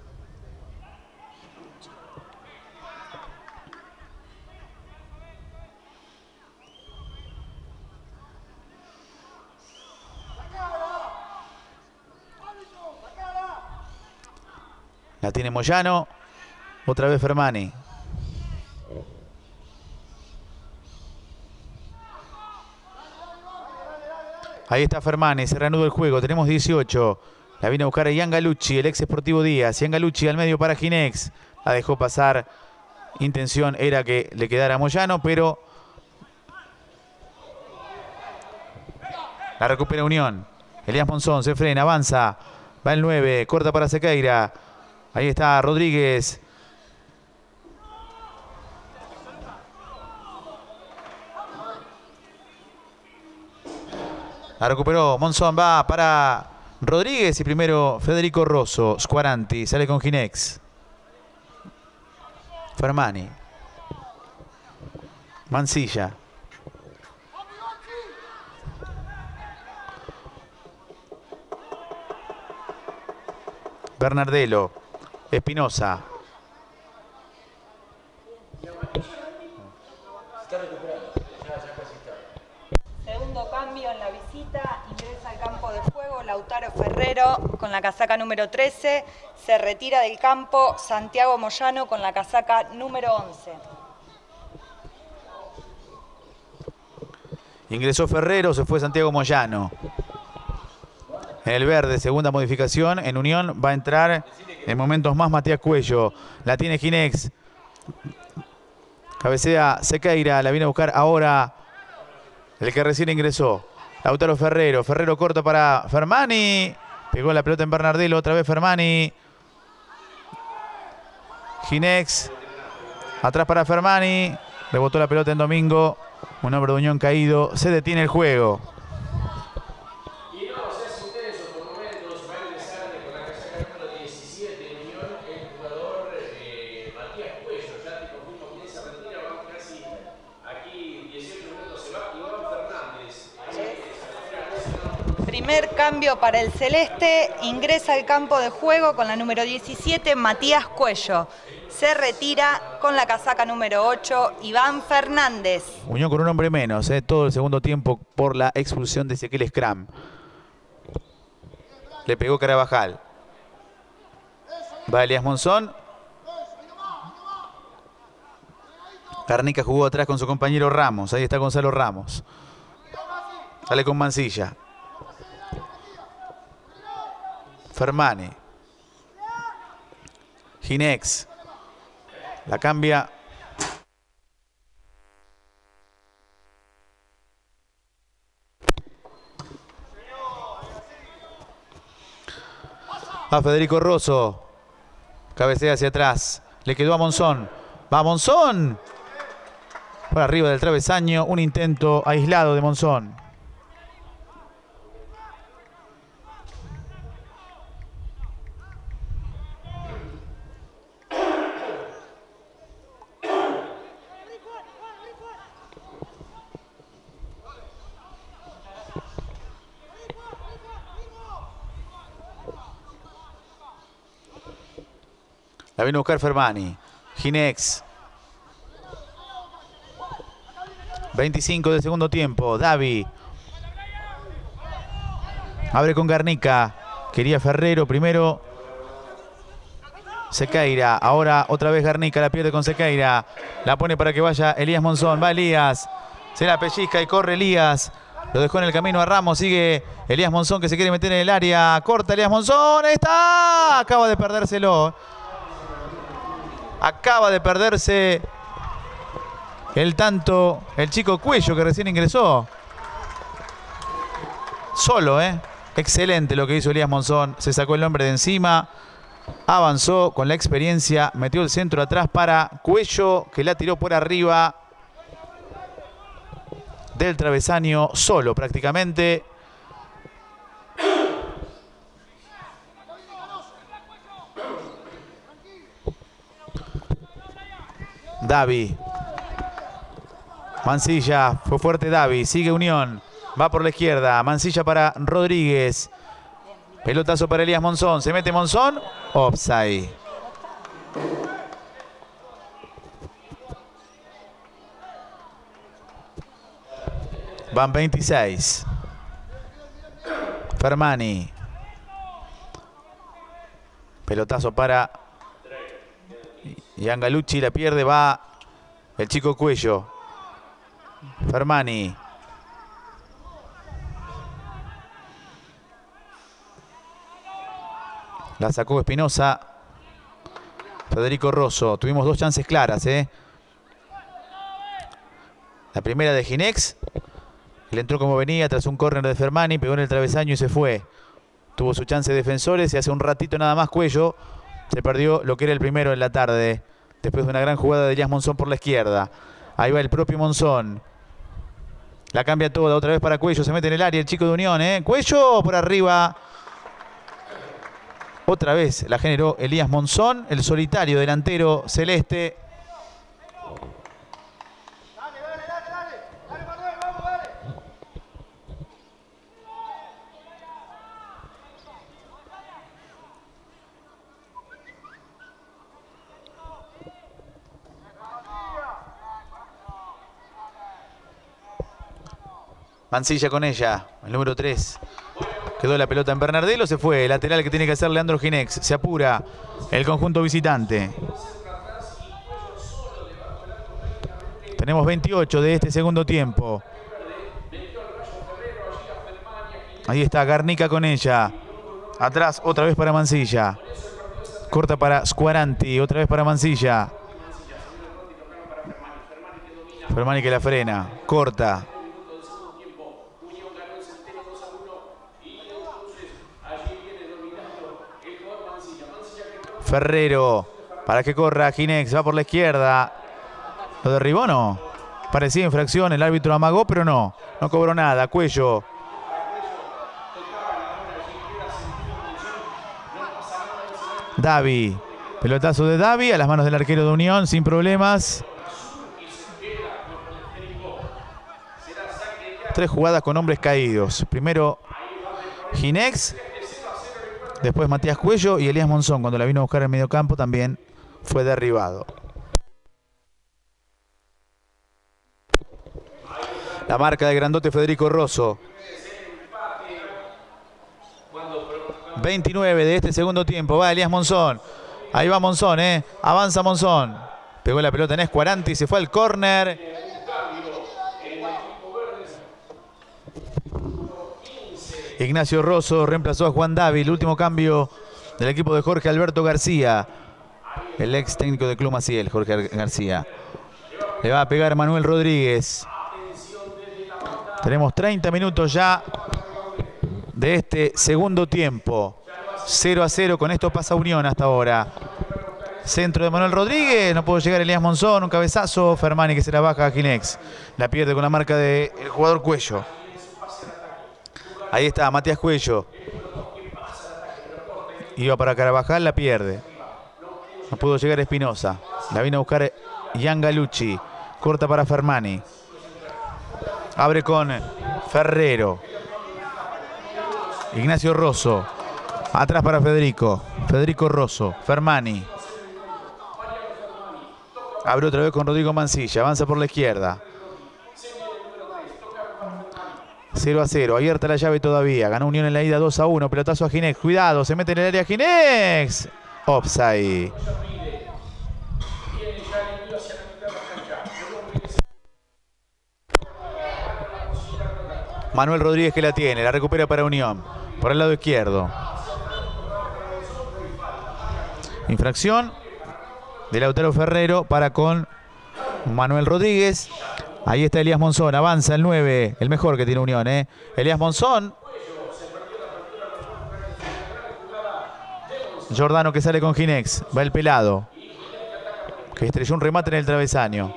La tiene Moyano. Otra vez Fermani. Ahí está Fermani. Se reanuda el juego. Tenemos dieciocho. La viene a buscar a Ian Galucci, el ex Sportivo Díaz. Ian Galucci al medio para Ginex. La dejó pasar. Intención era que le quedara a Moyano, pero la recupera Unión. Elías Monzón se frena, avanza. Va el nueve. Corta para Sequeira. Ahí está Rodríguez. La recuperó. Monzón va para Rodríguez y primero Federico Rosso. Squaranti sale con Ginex. Fermani. Mansilla. Bernardelo. Espinosa. Segundo cambio en la visita, ingresa al campo de juego Lautaro Ferrero con la casaca número trece, se retira del campo Santiago Moyano con la casaca número once. Ingresó Ferrero, se fue Santiago Moyano. en el verde, segunda modificación. En Unión va a entrar en momentos más Matías Cuello. La tiene Ginex. Cabecea Sequeira, la viene a buscar ahora el que recién ingresó. Lautaro Ferrero. Ferrero corto para Fermani. Pegó la pelota en Bernardelo, otra vez Fermani. Ginex. Atrás para Fermani. Rebotó la pelota en Domingo. Un hombre de Unión caído. Se detiene el juego. Primer cambio para el celeste, ingresa al campo de juego con la número diecisiete, Matías Cuello. Se retira con la casaca número ocho, Iván Fernández. Unión con un hombre menos, eh, todo el segundo tiempo por la expulsión de Ezequiel Scram. Le pegó Carabajal. Va Elías Monzón. Garnica jugó atrás con su compañero Ramos. Ahí está Gonzalo Ramos. Sale con Mancilla. Fermani. Ginex. La cambia. A Federico Rosso. Cabecea hacia atrás. Le quedó a Monzón. Va Monzón. Por arriba del travesaño. Un intento aislado de Monzón. La viene a buscar Fermani. Ginex. veinticinco del segundo tiempo. Davi. Abre con Garnica. Quería Ferrero primero. Sequeira. Ahora otra vez Garnica. La pierde con Sequeira. La pone para que vaya Elías Monzón. Va Elías. Se la pellizca y corre Elías. Lo dejó en el camino a Ramos. Sigue Elías Monzón que se quiere meter en el área. Corta Elías Monzón. ¡Ahí está! Acaba de perdérselo. Acaba de perderse el tanto el chico Cuello que recién ingresó. Solo, ¿eh? Excelente lo que hizo Elías Monzón. Se sacó el hombre de encima. Avanzó con la experiencia. Metió el centro atrás para Cuello que la tiró por arriba del travesaño. Solo prácticamente. Davi. Mancilla. Fue fuerte Davi. Sigue Unión. Va por la izquierda. Mancilla para Rodríguez. Pelotazo para Elías Monzón. Se mete Monzón. Offside. Van veintiséis. Fermani. Pelotazo para Yangalucci, la pierde, va el chico Cuello. Fermani. La sacó Espinosa. Federico Rosso. Tuvimos dos chances claras, ¿eh? La primera de Ginex. Le entró como venía tras un córner de Fermani. Pegó en el travesaño y se fue. Tuvo su chance de defensores y hace un ratito nada más Cuello se perdió lo que era el primero en la tarde. Después de una gran jugada de Elías Monzón por la izquierda. Ahí va el propio Monzón. La cambia toda otra vez para Cuello. Se mete en el área el chico de Unión, ¿eh? Cuello por arriba. Otra vez la generó Elías Monzón, el solitario delantero celeste. Mancilla con ella, el número tres. Quedó la pelota en Bernardelo, se fue. El lateral que tiene que hacer Leandro Ginex. Se apura el conjunto visitante. Tenemos veintiocho de este segundo tiempo. Ahí está Garnica con ella. Atrás otra vez para Mansilla. Corta para Squaranti. Otra vez para Mansilla. Fermani que la frena. Corta. Ferrero. Para que corra Ginex. Va por la izquierda. ¿Lo derribó no? Parecía infracción. El árbitro amagó, pero no. No cobró nada. Cuello. Davi. Pelotazo de Davi a las manos del arquero de Unión sin problemas. Tres jugadas con hombres caídos. Primero Ginex, después Matías Cuello y Elías Monzón, cuando la vino a buscar en medio campo, también fue derribado. La marca del grandote Federico Rosso. veintinueve de este segundo tiempo. Va Elías Monzón. Ahí va Monzón, ¿eh? Avanza Monzón. Pegó la pelota en Escuaranti, se fue al córner. Ignacio Rosso reemplazó a Juan Davi. El último cambio del equipo de Jorge Alberto García. El ex técnico de Club Maciel, Jorge García. Le va a pegar Manuel Rodríguez. Tenemos treinta minutos ya de este segundo tiempo. cero a cero, con esto pasa Unión hasta ahora. Centro de Manuel Rodríguez, no pudo llegar Elías Monzón, un cabezazo. Fermani que se la baja a Ginex. La pierde con la marca del jugador Cuello. Ahí está, Matías Cuello. Iba para Carabajal, la pierde. No pudo llegar Espinosa. La vino a buscar Ian Galucci. Corta para Fermani. Abre con Ferrero. Ignacio Rosso. Atrás para Federico. Federico Rosso. Fermani. Abre otra vez con Rodrigo Mansilla. Avanza por la izquierda. cero a cero. Abierta la llave todavía. Ganó Unión en la ida dos a uno. Pelotazo a Ginex. Cuidado. Se mete en el área Ginex. Offside. Manuel Rodríguez que la tiene. La recupera para Unión. Por el lado izquierdo. Infracción de Lautaro Ferrero para con Manuel Rodríguez. Ahí está Elías Monzón. Avanza el nueve. El mejor que tiene Unión, ¿eh? Elías Monzón. Giordano que sale con Ginex. Va el pelado. Que estrelló un remate en el travesaño.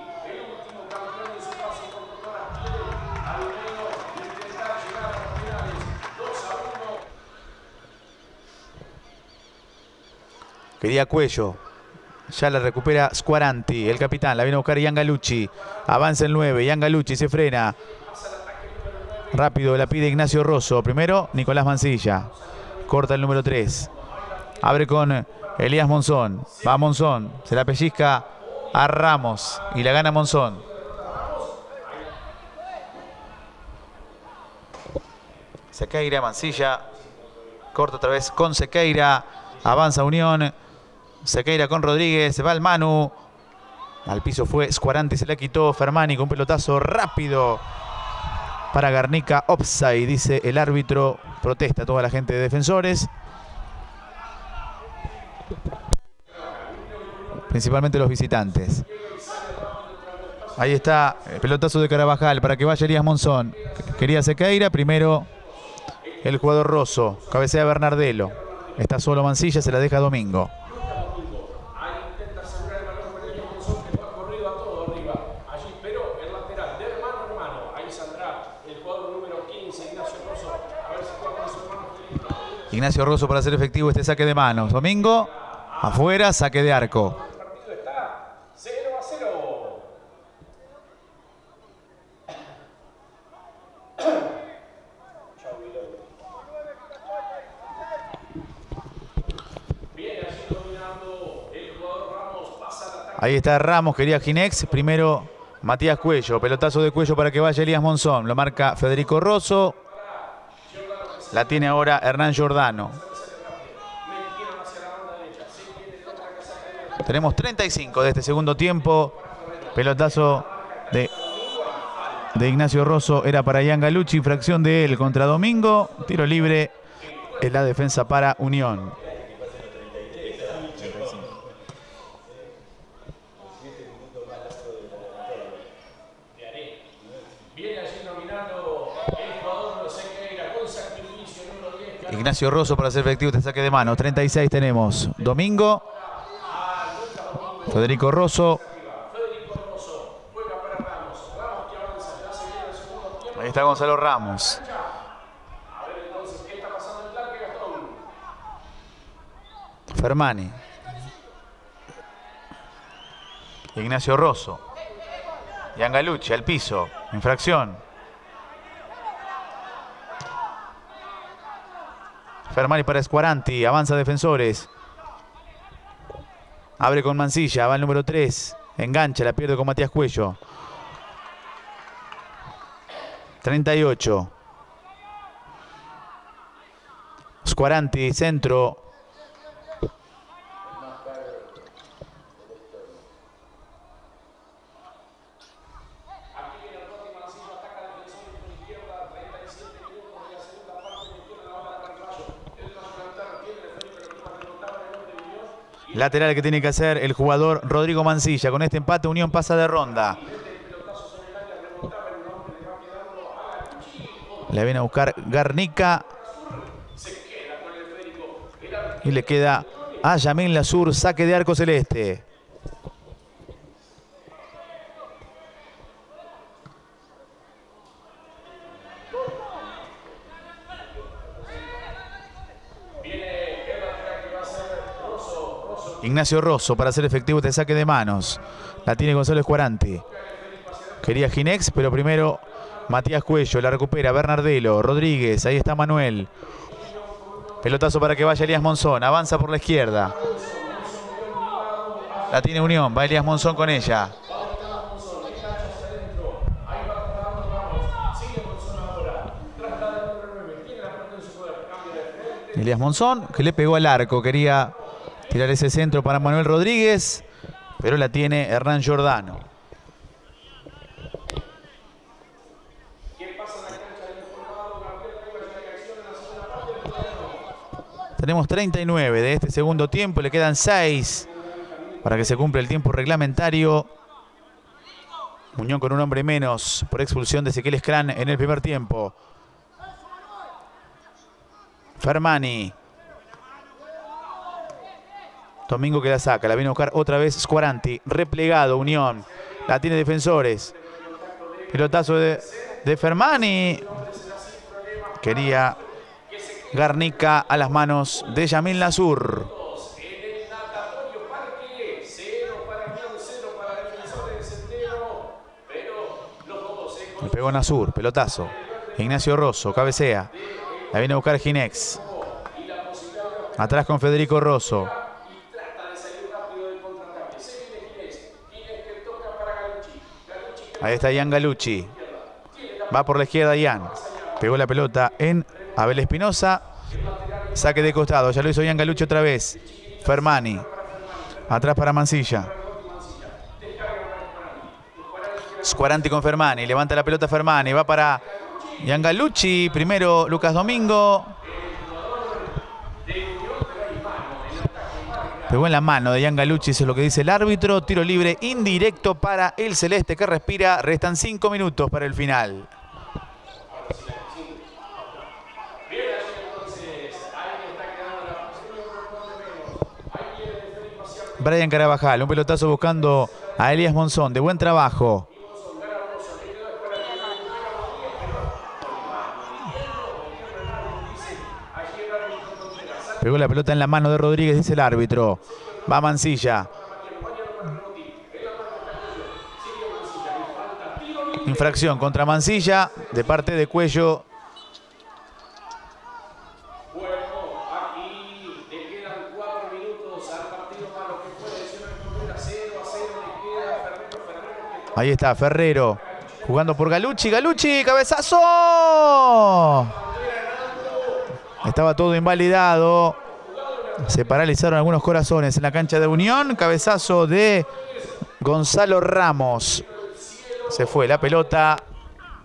Quería Cuello. Ya la recupera Squaranti, el capitán. La viene a buscar Ian Galucci. Avanza el nueve. Ian Galucci se frena. Rápido la pide Ignacio Rosso. Primero Nicolás Mansilla. Corta el número tres. Abre con Elías Monzón. Va Monzón. Se la pellizca a Ramos. Y la gana Monzón. Sequeira, Mansilla. Corta otra vez con Sequeira. Avanza Unión. Sequeira con Rodríguez, va al Manu. Al piso fue Squaranti, se la quitó Fermani con un pelotazo rápido para Garnica. Offside, dice el árbitro. Protesta toda la gente de Defensores. Principalmente los visitantes. Ahí está el pelotazo de Carabajal para que vaya Elías Monzón. Quería Sequeira, primero el jugador Rosso. Cabecea Bernardelo. Está solo Mansilla, se la deja Domingo. Ignacio Rosso para hacer efectivo este saque de manos. Domingo, afuera, saque de arco. El partido está cero a cero. Ahí está Ramos, quería Ginex. Primero Matías Cuello. Pelotazo de Cuello para que vaya Elías Monzón. Lo marca Federico Rosso. La tiene ahora Hernán Giordano. Tenemos treinta y cinco de este segundo tiempo. Pelotazo de de Ignacio Rosso era para Ian Galucci, infracción de él contra Domingo. Tiro libre en la defensa para Unión. Ignacio Rosso para hacer efectivo este saque de mano. treinta y seis tenemos. Domingo. Federico Rosso. Ahí está Gonzalo Ramos. Fermani. Ignacio Rosso. Ian Galucci al piso. Infracción. Fermani para Squaranti. Avanza Defensores. Abre con Mansilla. Va el número tres. Engancha. La pierde con Matías Cuello. treinta y ocho. Squaranti. Centro. Lateral que tiene que hacer el jugador Rodrigo Mansilla. Con este empate Unión pasa de ronda. Le viene a buscar Garnica. Y le queda a Yamil Lazur, saque de arco celeste. Ignacio Rosso para hacer efectivo este saque de manos. La tiene Gonzalo Squaranti. Quería Ginex, pero primero Matías Cuello. La recupera Bernardelo. Rodríguez. Ahí está Manuel. Pelotazo para que vaya Elías Monzón. Avanza por la izquierda. La tiene Unión. Va Elías Monzón con ella. Elías Monzón, que le pegó al arco. Quería tirar ese centro para Manuel Rodríguez, pero la tiene Hernán Giordano. Tenemos treinta y nueve de este segundo tiempo, le quedan seis para que se cumpla el tiempo reglamentario. Unión con un hombre menos por expulsión de Ezequiel Scran en el primer tiempo. Fermani. Domingo que la saca, la viene a buscar otra vez Squaranti. Replegado Unión. La tiene Defensores. Pelotazo de, de Fermani. Quería Garnica a las manos de Yamil Lazur. Le pegó Nazur, pelotazo. Ignacio Rosso, cabecea. La viene a buscar Ginex. Atrás con Federico Rosso. Ahí está Ian Galucci. Va por la izquierda Ian. Pegó la pelota en Abel Espinosa. Saque de costado. Ya lo hizo Ian Galucci otra vez. Fermani. Atrás para Mansilla. Squaranti con Fermani. Levanta la pelota Fermani. Va para Ian Galucci. Primero Lucas Domingo. Pegó en la mano de Ian Galucci, eso es lo que dice el árbitro. Tiro libre indirecto para el celeste que respira. Restan cinco minutos para el final. Brian Carabajal, un pelotazo buscando a Elías Monzón. De buen trabajo. Pegó la pelota en la mano de Rodríguez, dice el árbitro. Va Mansilla. Infracción contra Mansilla de parte de Cuello. Ahí está Ferrero jugando por Galucci. Galucci, cabezazo. Estaba todo invalidado. Se paralizaron algunos corazones en la cancha de Unión. Cabezazo de Gonzalo Ramos. Se fue la pelota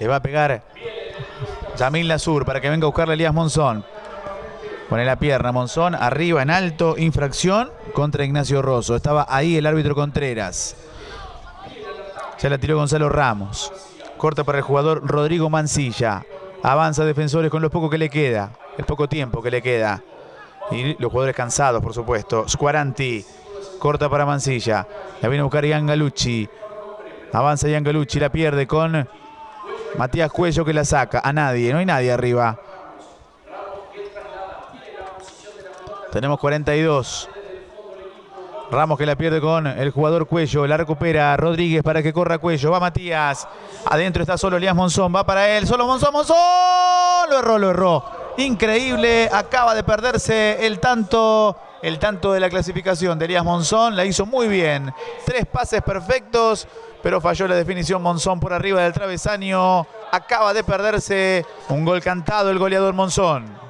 Le va a pegar Yamil Lazur para que venga a buscarle a Elías Monzón. Pone la pierna Monzón, arriba en alto, infracción contra Ignacio Rosso. Estaba ahí el árbitro Contreras. Ya la tiró Gonzalo Ramos. Corta para el jugador Rodrigo Mancilla. Avanza Defensores con lo poco que le queda. El poco tiempo que le queda. Y los jugadores cansados, por supuesto. Squaranti. Corta para Mancilla. La viene a buscar Ian Galucci. Avanza Ian Galucci. La pierde con Matías Cuello que la saca. A nadie. No hay nadie arriba. Tenemos cuarenta y dos. Ramos que la pierde con el jugador Cuello. La recupera Rodríguez para que corra Cuello. Va Matías. Adentro está solo Elías Monzón. Va para él. Solo Monzón. Monzón. Lo erró, lo erró. Increíble. Acaba de perderse el tanto, el tanto de la clasificación de Elías Monzón. La hizo muy bien. Tres pases perfectos. Pero falló la definición Monzón por arriba del travesaño. Acaba de perderse un gol cantado el goleador Monzón.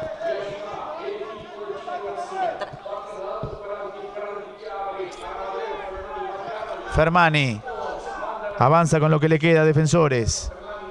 Fermani avanza con lo que le queda, Defensores.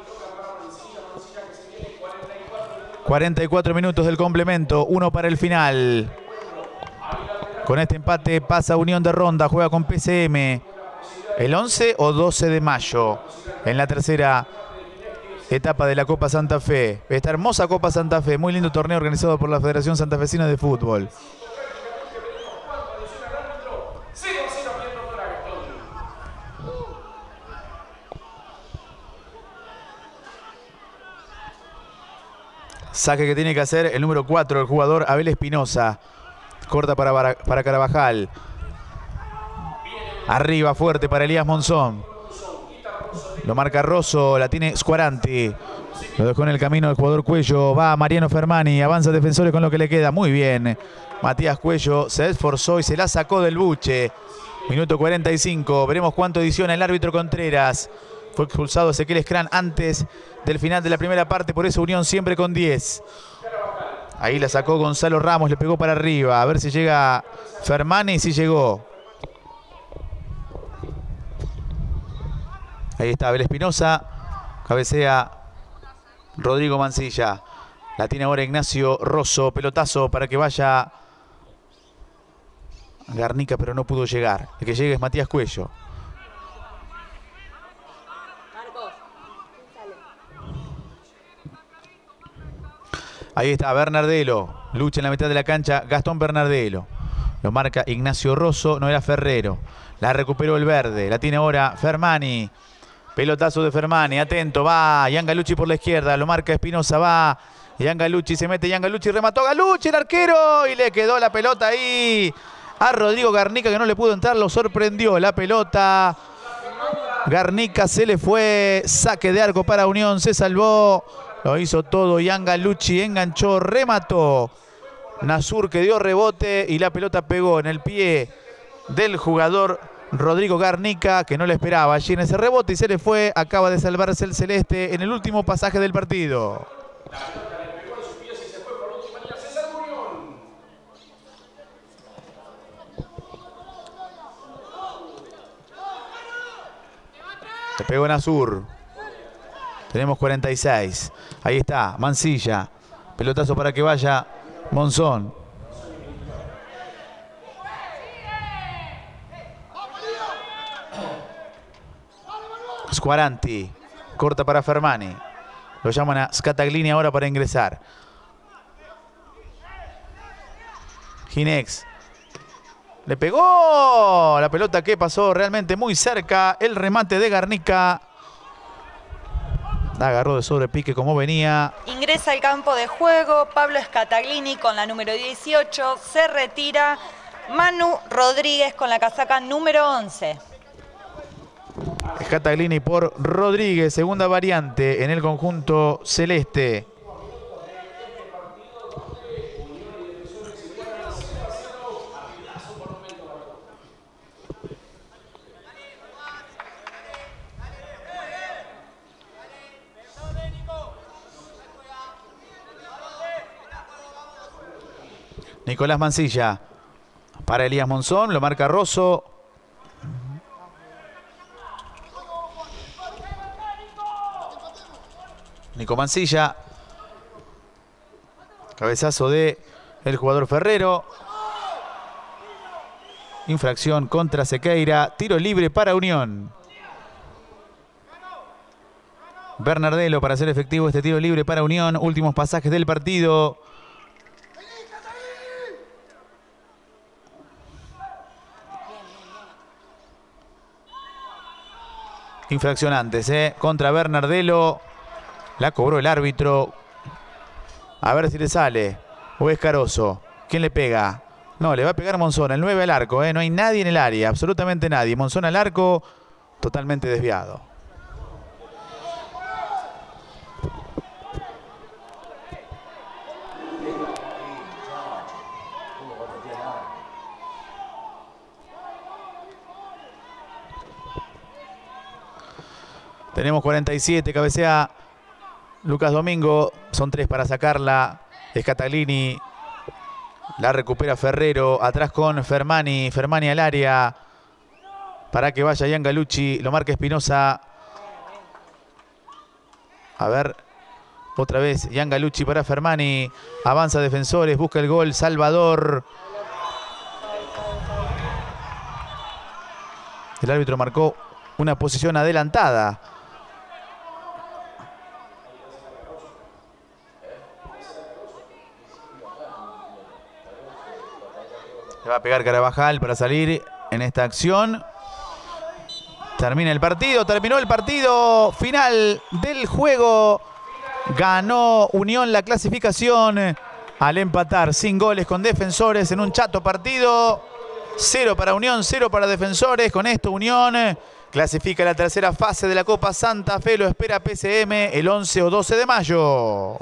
cuarenta y cuatro minutos del complemento, uno para el final. Con este empate pasa Unión de Ronda, juega con P C M el once o doce de mayo en la tercera etapa de la Copa Santa Fe. Esta hermosa Copa Santa Fe, muy lindo torneo organizado por la Federación Santafesina de Fútbol. Saque que tiene que hacer el número cuatro, el jugador Abel Espinosa. Corta para, para Carabajal. Arriba fuerte para Elías Monzón. Lo marca Rosso, la tiene Squaranti. Lo dejó en el camino el jugador Cuello. Va Mariano Fermani, avanza Defensores con lo que le queda. Muy bien. Matías Cuello se esforzó y se la sacó del buche. Minuto cuarenta y cinco. Veremos cuánto adiciona el árbitro Contreras. Fue expulsado Ezequiel Scran antes del final de la primera parte, por eso Unión siempre con diez. Ahí la sacó Gonzalo Ramos, le pegó para arriba. A ver si llega Fermani, si llegó. Ahí está Abel Espinosa. Cabecea Rodrigo Mancilla. La tiene ahora Ignacio Rosso. Pelotazo para que vaya Garnica, pero no pudo llegar. El que llegue es Matías Cuello. Ahí está Bernardelo. Lucha en la mitad de la cancha Gastón Bernardelo. Lo marca Ignacio Rosso. No era Ferrero. La recuperó el verde. La tiene ahora Fermani. Pelotazo de Fermani. Atento. Va Ian Galucci por la izquierda. Lo marca Espinosa. Va Ian Galucci. Se mete Ian Galucci. Remató Galucci, el arquero. Y le quedó la pelota ahí a Rodrigo Garnica, que no le pudo entrar. Lo sorprendió la pelota. Garnica se le fue. Saque de arco para Unión. Se salvó. Lo hizo todo Ian Galucci, enganchó, remató. Nasur que dio rebote y la pelota pegó en el pie del jugador Rodrigo Garnica, que no le esperaba allí en ese rebote y se le fue. Acaba de salvarse el celeste en el último pasaje del partido. Se pegó Nasur. Tenemos cuarenta y seis. Ahí está, Mancilla. Pelotazo para que vaya Monzón. Squaranti. Corta para Fermani. Lo llaman a Scataglini ahora para ingresar. Ginex. Le pegó la pelota que pasó realmente muy cerca. El remate de Garnica. Agarró de sobrepique como venía. Ingresa al campo de juego Pablo Scataglini con la número dieciocho. Se retira Manu Rodríguez con la casaca número once. Scataglini por Rodríguez, segunda variante en el conjunto celeste. Nicolás Mancilla para Elías Monzón, lo marca Rosso. Nico Mancilla. Cabezazo de el jugador Ferrero. Infracción contra Sequeira. Tiro libre para Unión. Bernardelo para hacer efectivo este tiro libre para Unión. Últimos pasajes del partido. Infracción antes, ¿eh? Contra Bernardelo. La cobró el árbitro. A ver si le sale. O es Caroso. ¿Quién le pega? No, le va a pegar Monzón. El nueve al arco, ¿eh? No hay nadie en el área. Absolutamente nadie. Monzón al arco. Totalmente desviado. Tenemos cuarenta y siete, cabecea Lucas Domingo, son tres para sacarla, es Catalini, la recupera Ferrero, atrás con Fermani, Fermani al área, para que vaya Ian Galucci, lo marca Espinosa. A ver, otra vez Ian Galucci para Fermani, avanza Defensores, busca el gol Salvador. El árbitro marcó una posición adelantada. Le va a pegar Carabajal para salir en esta acción. Termina el partido, terminó el partido final del juego. Ganó Unión la clasificación al empatar sin goles con Defensores en un chato partido. Cero para Unión, cero para Defensores. Con esto Unión clasifica la tercera fase de la Copa Santa Fe. Lo espera P C M el once o doce de mayo.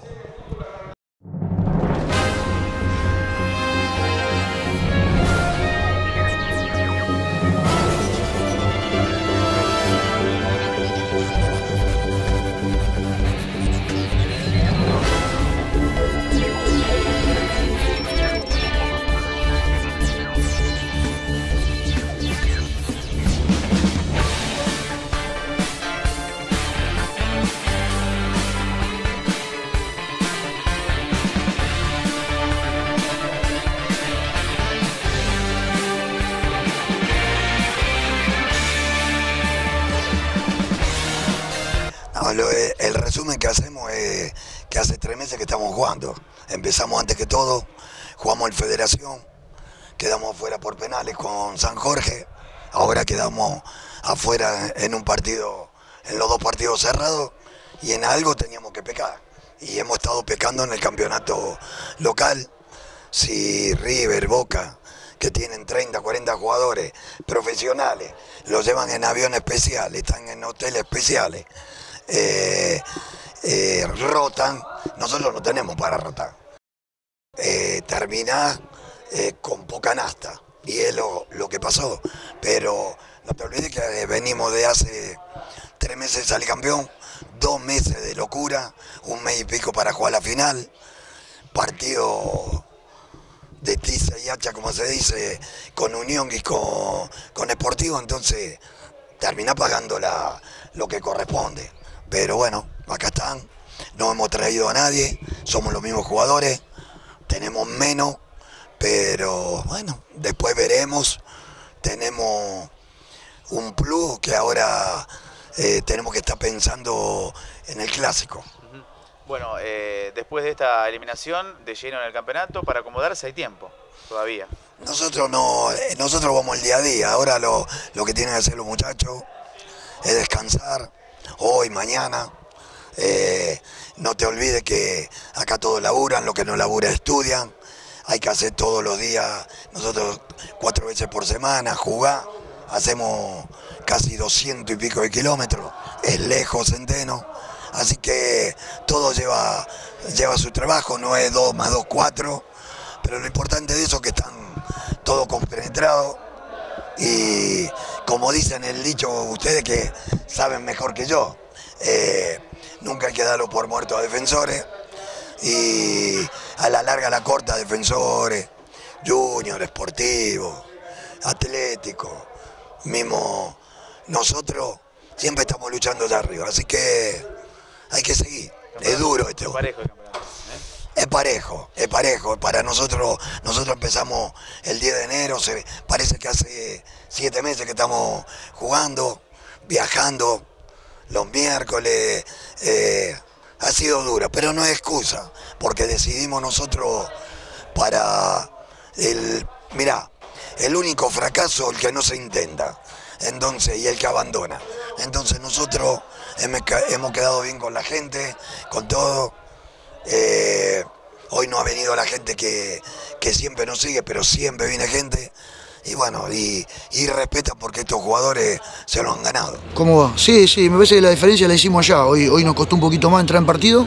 El resumen que hacemos es que hace tres meses que estamos jugando. Empezamos antes que todo, jugamos en Federación, quedamos afuera por penales con San Jorge, ahora quedamos afuera en un partido, en los dos partidos cerrados, y en algo teníamos que pecar. Y hemos estado pecando en el campeonato local. Si River, Boca, que tienen treinta, cuarenta jugadores profesionales, los llevan en aviones especiales, están en hoteles especiales, Eh, eh, rotan, nosotros no tenemos para rotar. Eh, termina eh, con poca nasta, y es lo, lo que pasó. Pero no te olvides que venimos de hace tres meses de salir campeón, dos meses de locura, un mes y pico para jugar la final, partido de tiza y hacha, como se dice, con Unión y con, con Sportivo, entonces termina pagando la, lo que corresponde. Pero bueno, acá están, no hemos traído a nadie, somos los mismos jugadores, tenemos menos, pero bueno, después veremos. Tenemos un plus que ahora eh, tenemos que estar pensando en el clásico. Bueno, eh, después de esta eliminación de lleno en el campeonato, para acomodarse hay tiempo todavía. Nosotros no, eh, nosotros vamos el día a día, ahora lo, lo que tienen que hacer los muchachos es descansar. Hoy, mañana, eh, no te olvides que acá todos laburan, los que no laburan estudian, hay que hacer todos los días, nosotros cuatro veces por semana, jugar, hacemos casi doscientos y pico de kilómetros, es lejos Centeno, así que todo lleva, lleva su trabajo, no es dos más dos, cuatro, pero lo importante de eso es que están todos compenetrados. Y como dicen el dicho ustedes que saben mejor que yo, eh, nunca hay que darlo por muerto a Defensores, y a la larga, a la corta, Defensores, Junior, Sportivo, Atlético, mismo nosotros siempre estamos luchando allá arriba, así que hay que seguir. Es duro este. Es parejo, es parejo. Para nosotros, nosotros empezamos el diez de enero, se, parece que hace siete meses que estamos jugando, viajando los miércoles. Eh, ha sido duro, pero no es excusa, porque decidimos nosotros para el... Mirá, el único fracaso el que no se intenta, entonces, y el que abandona. Entonces nosotros hemos quedado bien con la gente, con todo. Eh, hoy no ha venido la gente que, que siempre nos sigue, pero siempre viene gente. Y bueno, y, y respetan porque estos jugadores se lo han ganado. ¿Cómo va? Sí, sí, me parece que la diferencia la hicimos allá. Hoy, hoy nos costó un poquito más entrar en partido.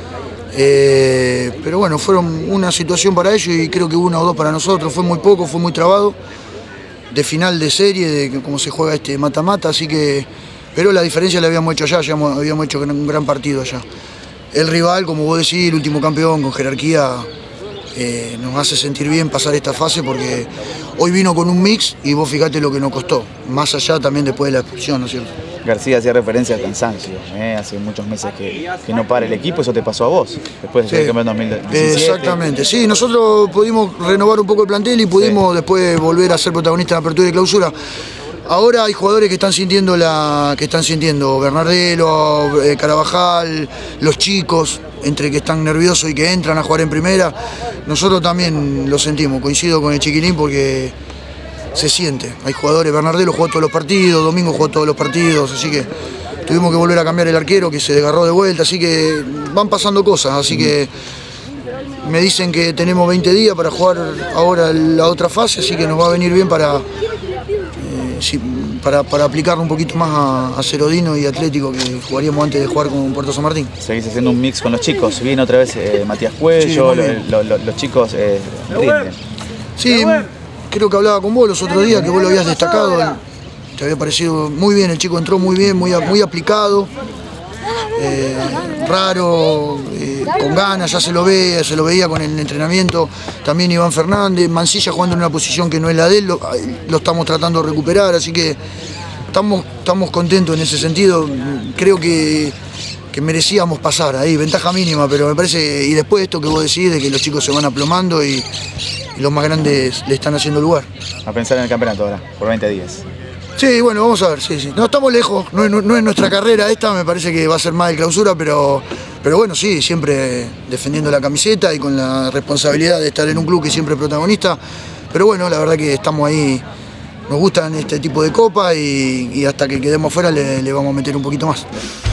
Eh, pero bueno, fueron una situación para ellos y creo que una o dos para nosotros. Fue muy poco, fue muy trabado. De final de serie, de cómo se juega este mata-mata, así que... Pero la diferencia la habíamos hecho allá, ya habíamos, habíamos hecho un gran partido allá. El rival, como vos decís, el último campeón con jerarquía, eh, nos hace sentir bien pasar esta fase porque hoy vino con un mix y vos fijate lo que nos costó, más allá también después de la expulsión, ¿no es cierto? García hacía referencia al cansancio, ¿eh? Hace muchos meses que, que no para el equipo, eso te pasó a vos, después de ser campeón dos mil diecisiete. Exactamente, sí, nosotros pudimos renovar un poco el plantel y pudimos sí. después volver a ser protagonistas de apertura y clausura. Ahora hay jugadores que están sintiendo la que están sintiendo Bernardelo, eh, Carabajal, los chicos, entre que están nerviosos y que entran a jugar en primera. Nosotros también lo sentimos, coincido con el chiquilín porque se siente. Hay jugadores, Bernardelo jugó todos los partidos, Domingo jugó todos los partidos, así que tuvimos que volver a cambiar el arquero que se desgarró de vuelta, así que van pasando cosas, así que me dicen que tenemos veinte días para jugar ahora la otra fase, así que nos va a venir bien para... Sí, para, para aplicar un poquito más a, a Cerodino y Atlético que jugaríamos antes de jugar con Puerto San Martín. Seguís haciendo un mix con los chicos, viene otra vez eh, Matías Cuello, sí, lo, lo, los chicos eh, rinden. Sí, creo que hablaba con vos los otros días, que vos lo habías destacado, te había parecido muy bien, el chico entró muy bien, muy, muy aplicado, eh, raro, eh, con ganas, ya se lo ve, se lo veía con el entrenamiento. También Iván Fernández, Mancilla jugando en una posición que no es la de él, lo, lo estamos tratando de recuperar, así que estamos, estamos contentos en ese sentido. Creo que, que merecíamos pasar ahí, ventaja mínima, pero me parece, y después esto que vos decís, de que los chicos se van aplomando y, y los más grandes le están haciendo lugar. A pensar en el campeonato ahora, por veinte días. Sí, bueno, vamos a ver, sí, sí. No estamos lejos, no, no, no es nuestra carrera esta, me parece que va a ser más de clausura, pero, pero bueno, sí, siempre defendiendo la camiseta y con la responsabilidad de estar en un club que siempre es protagonista. Pero bueno, la verdad que estamos ahí, nos gustan este tipo de copas y, y hasta que quedemos fuera le, le vamos a meter un poquito más.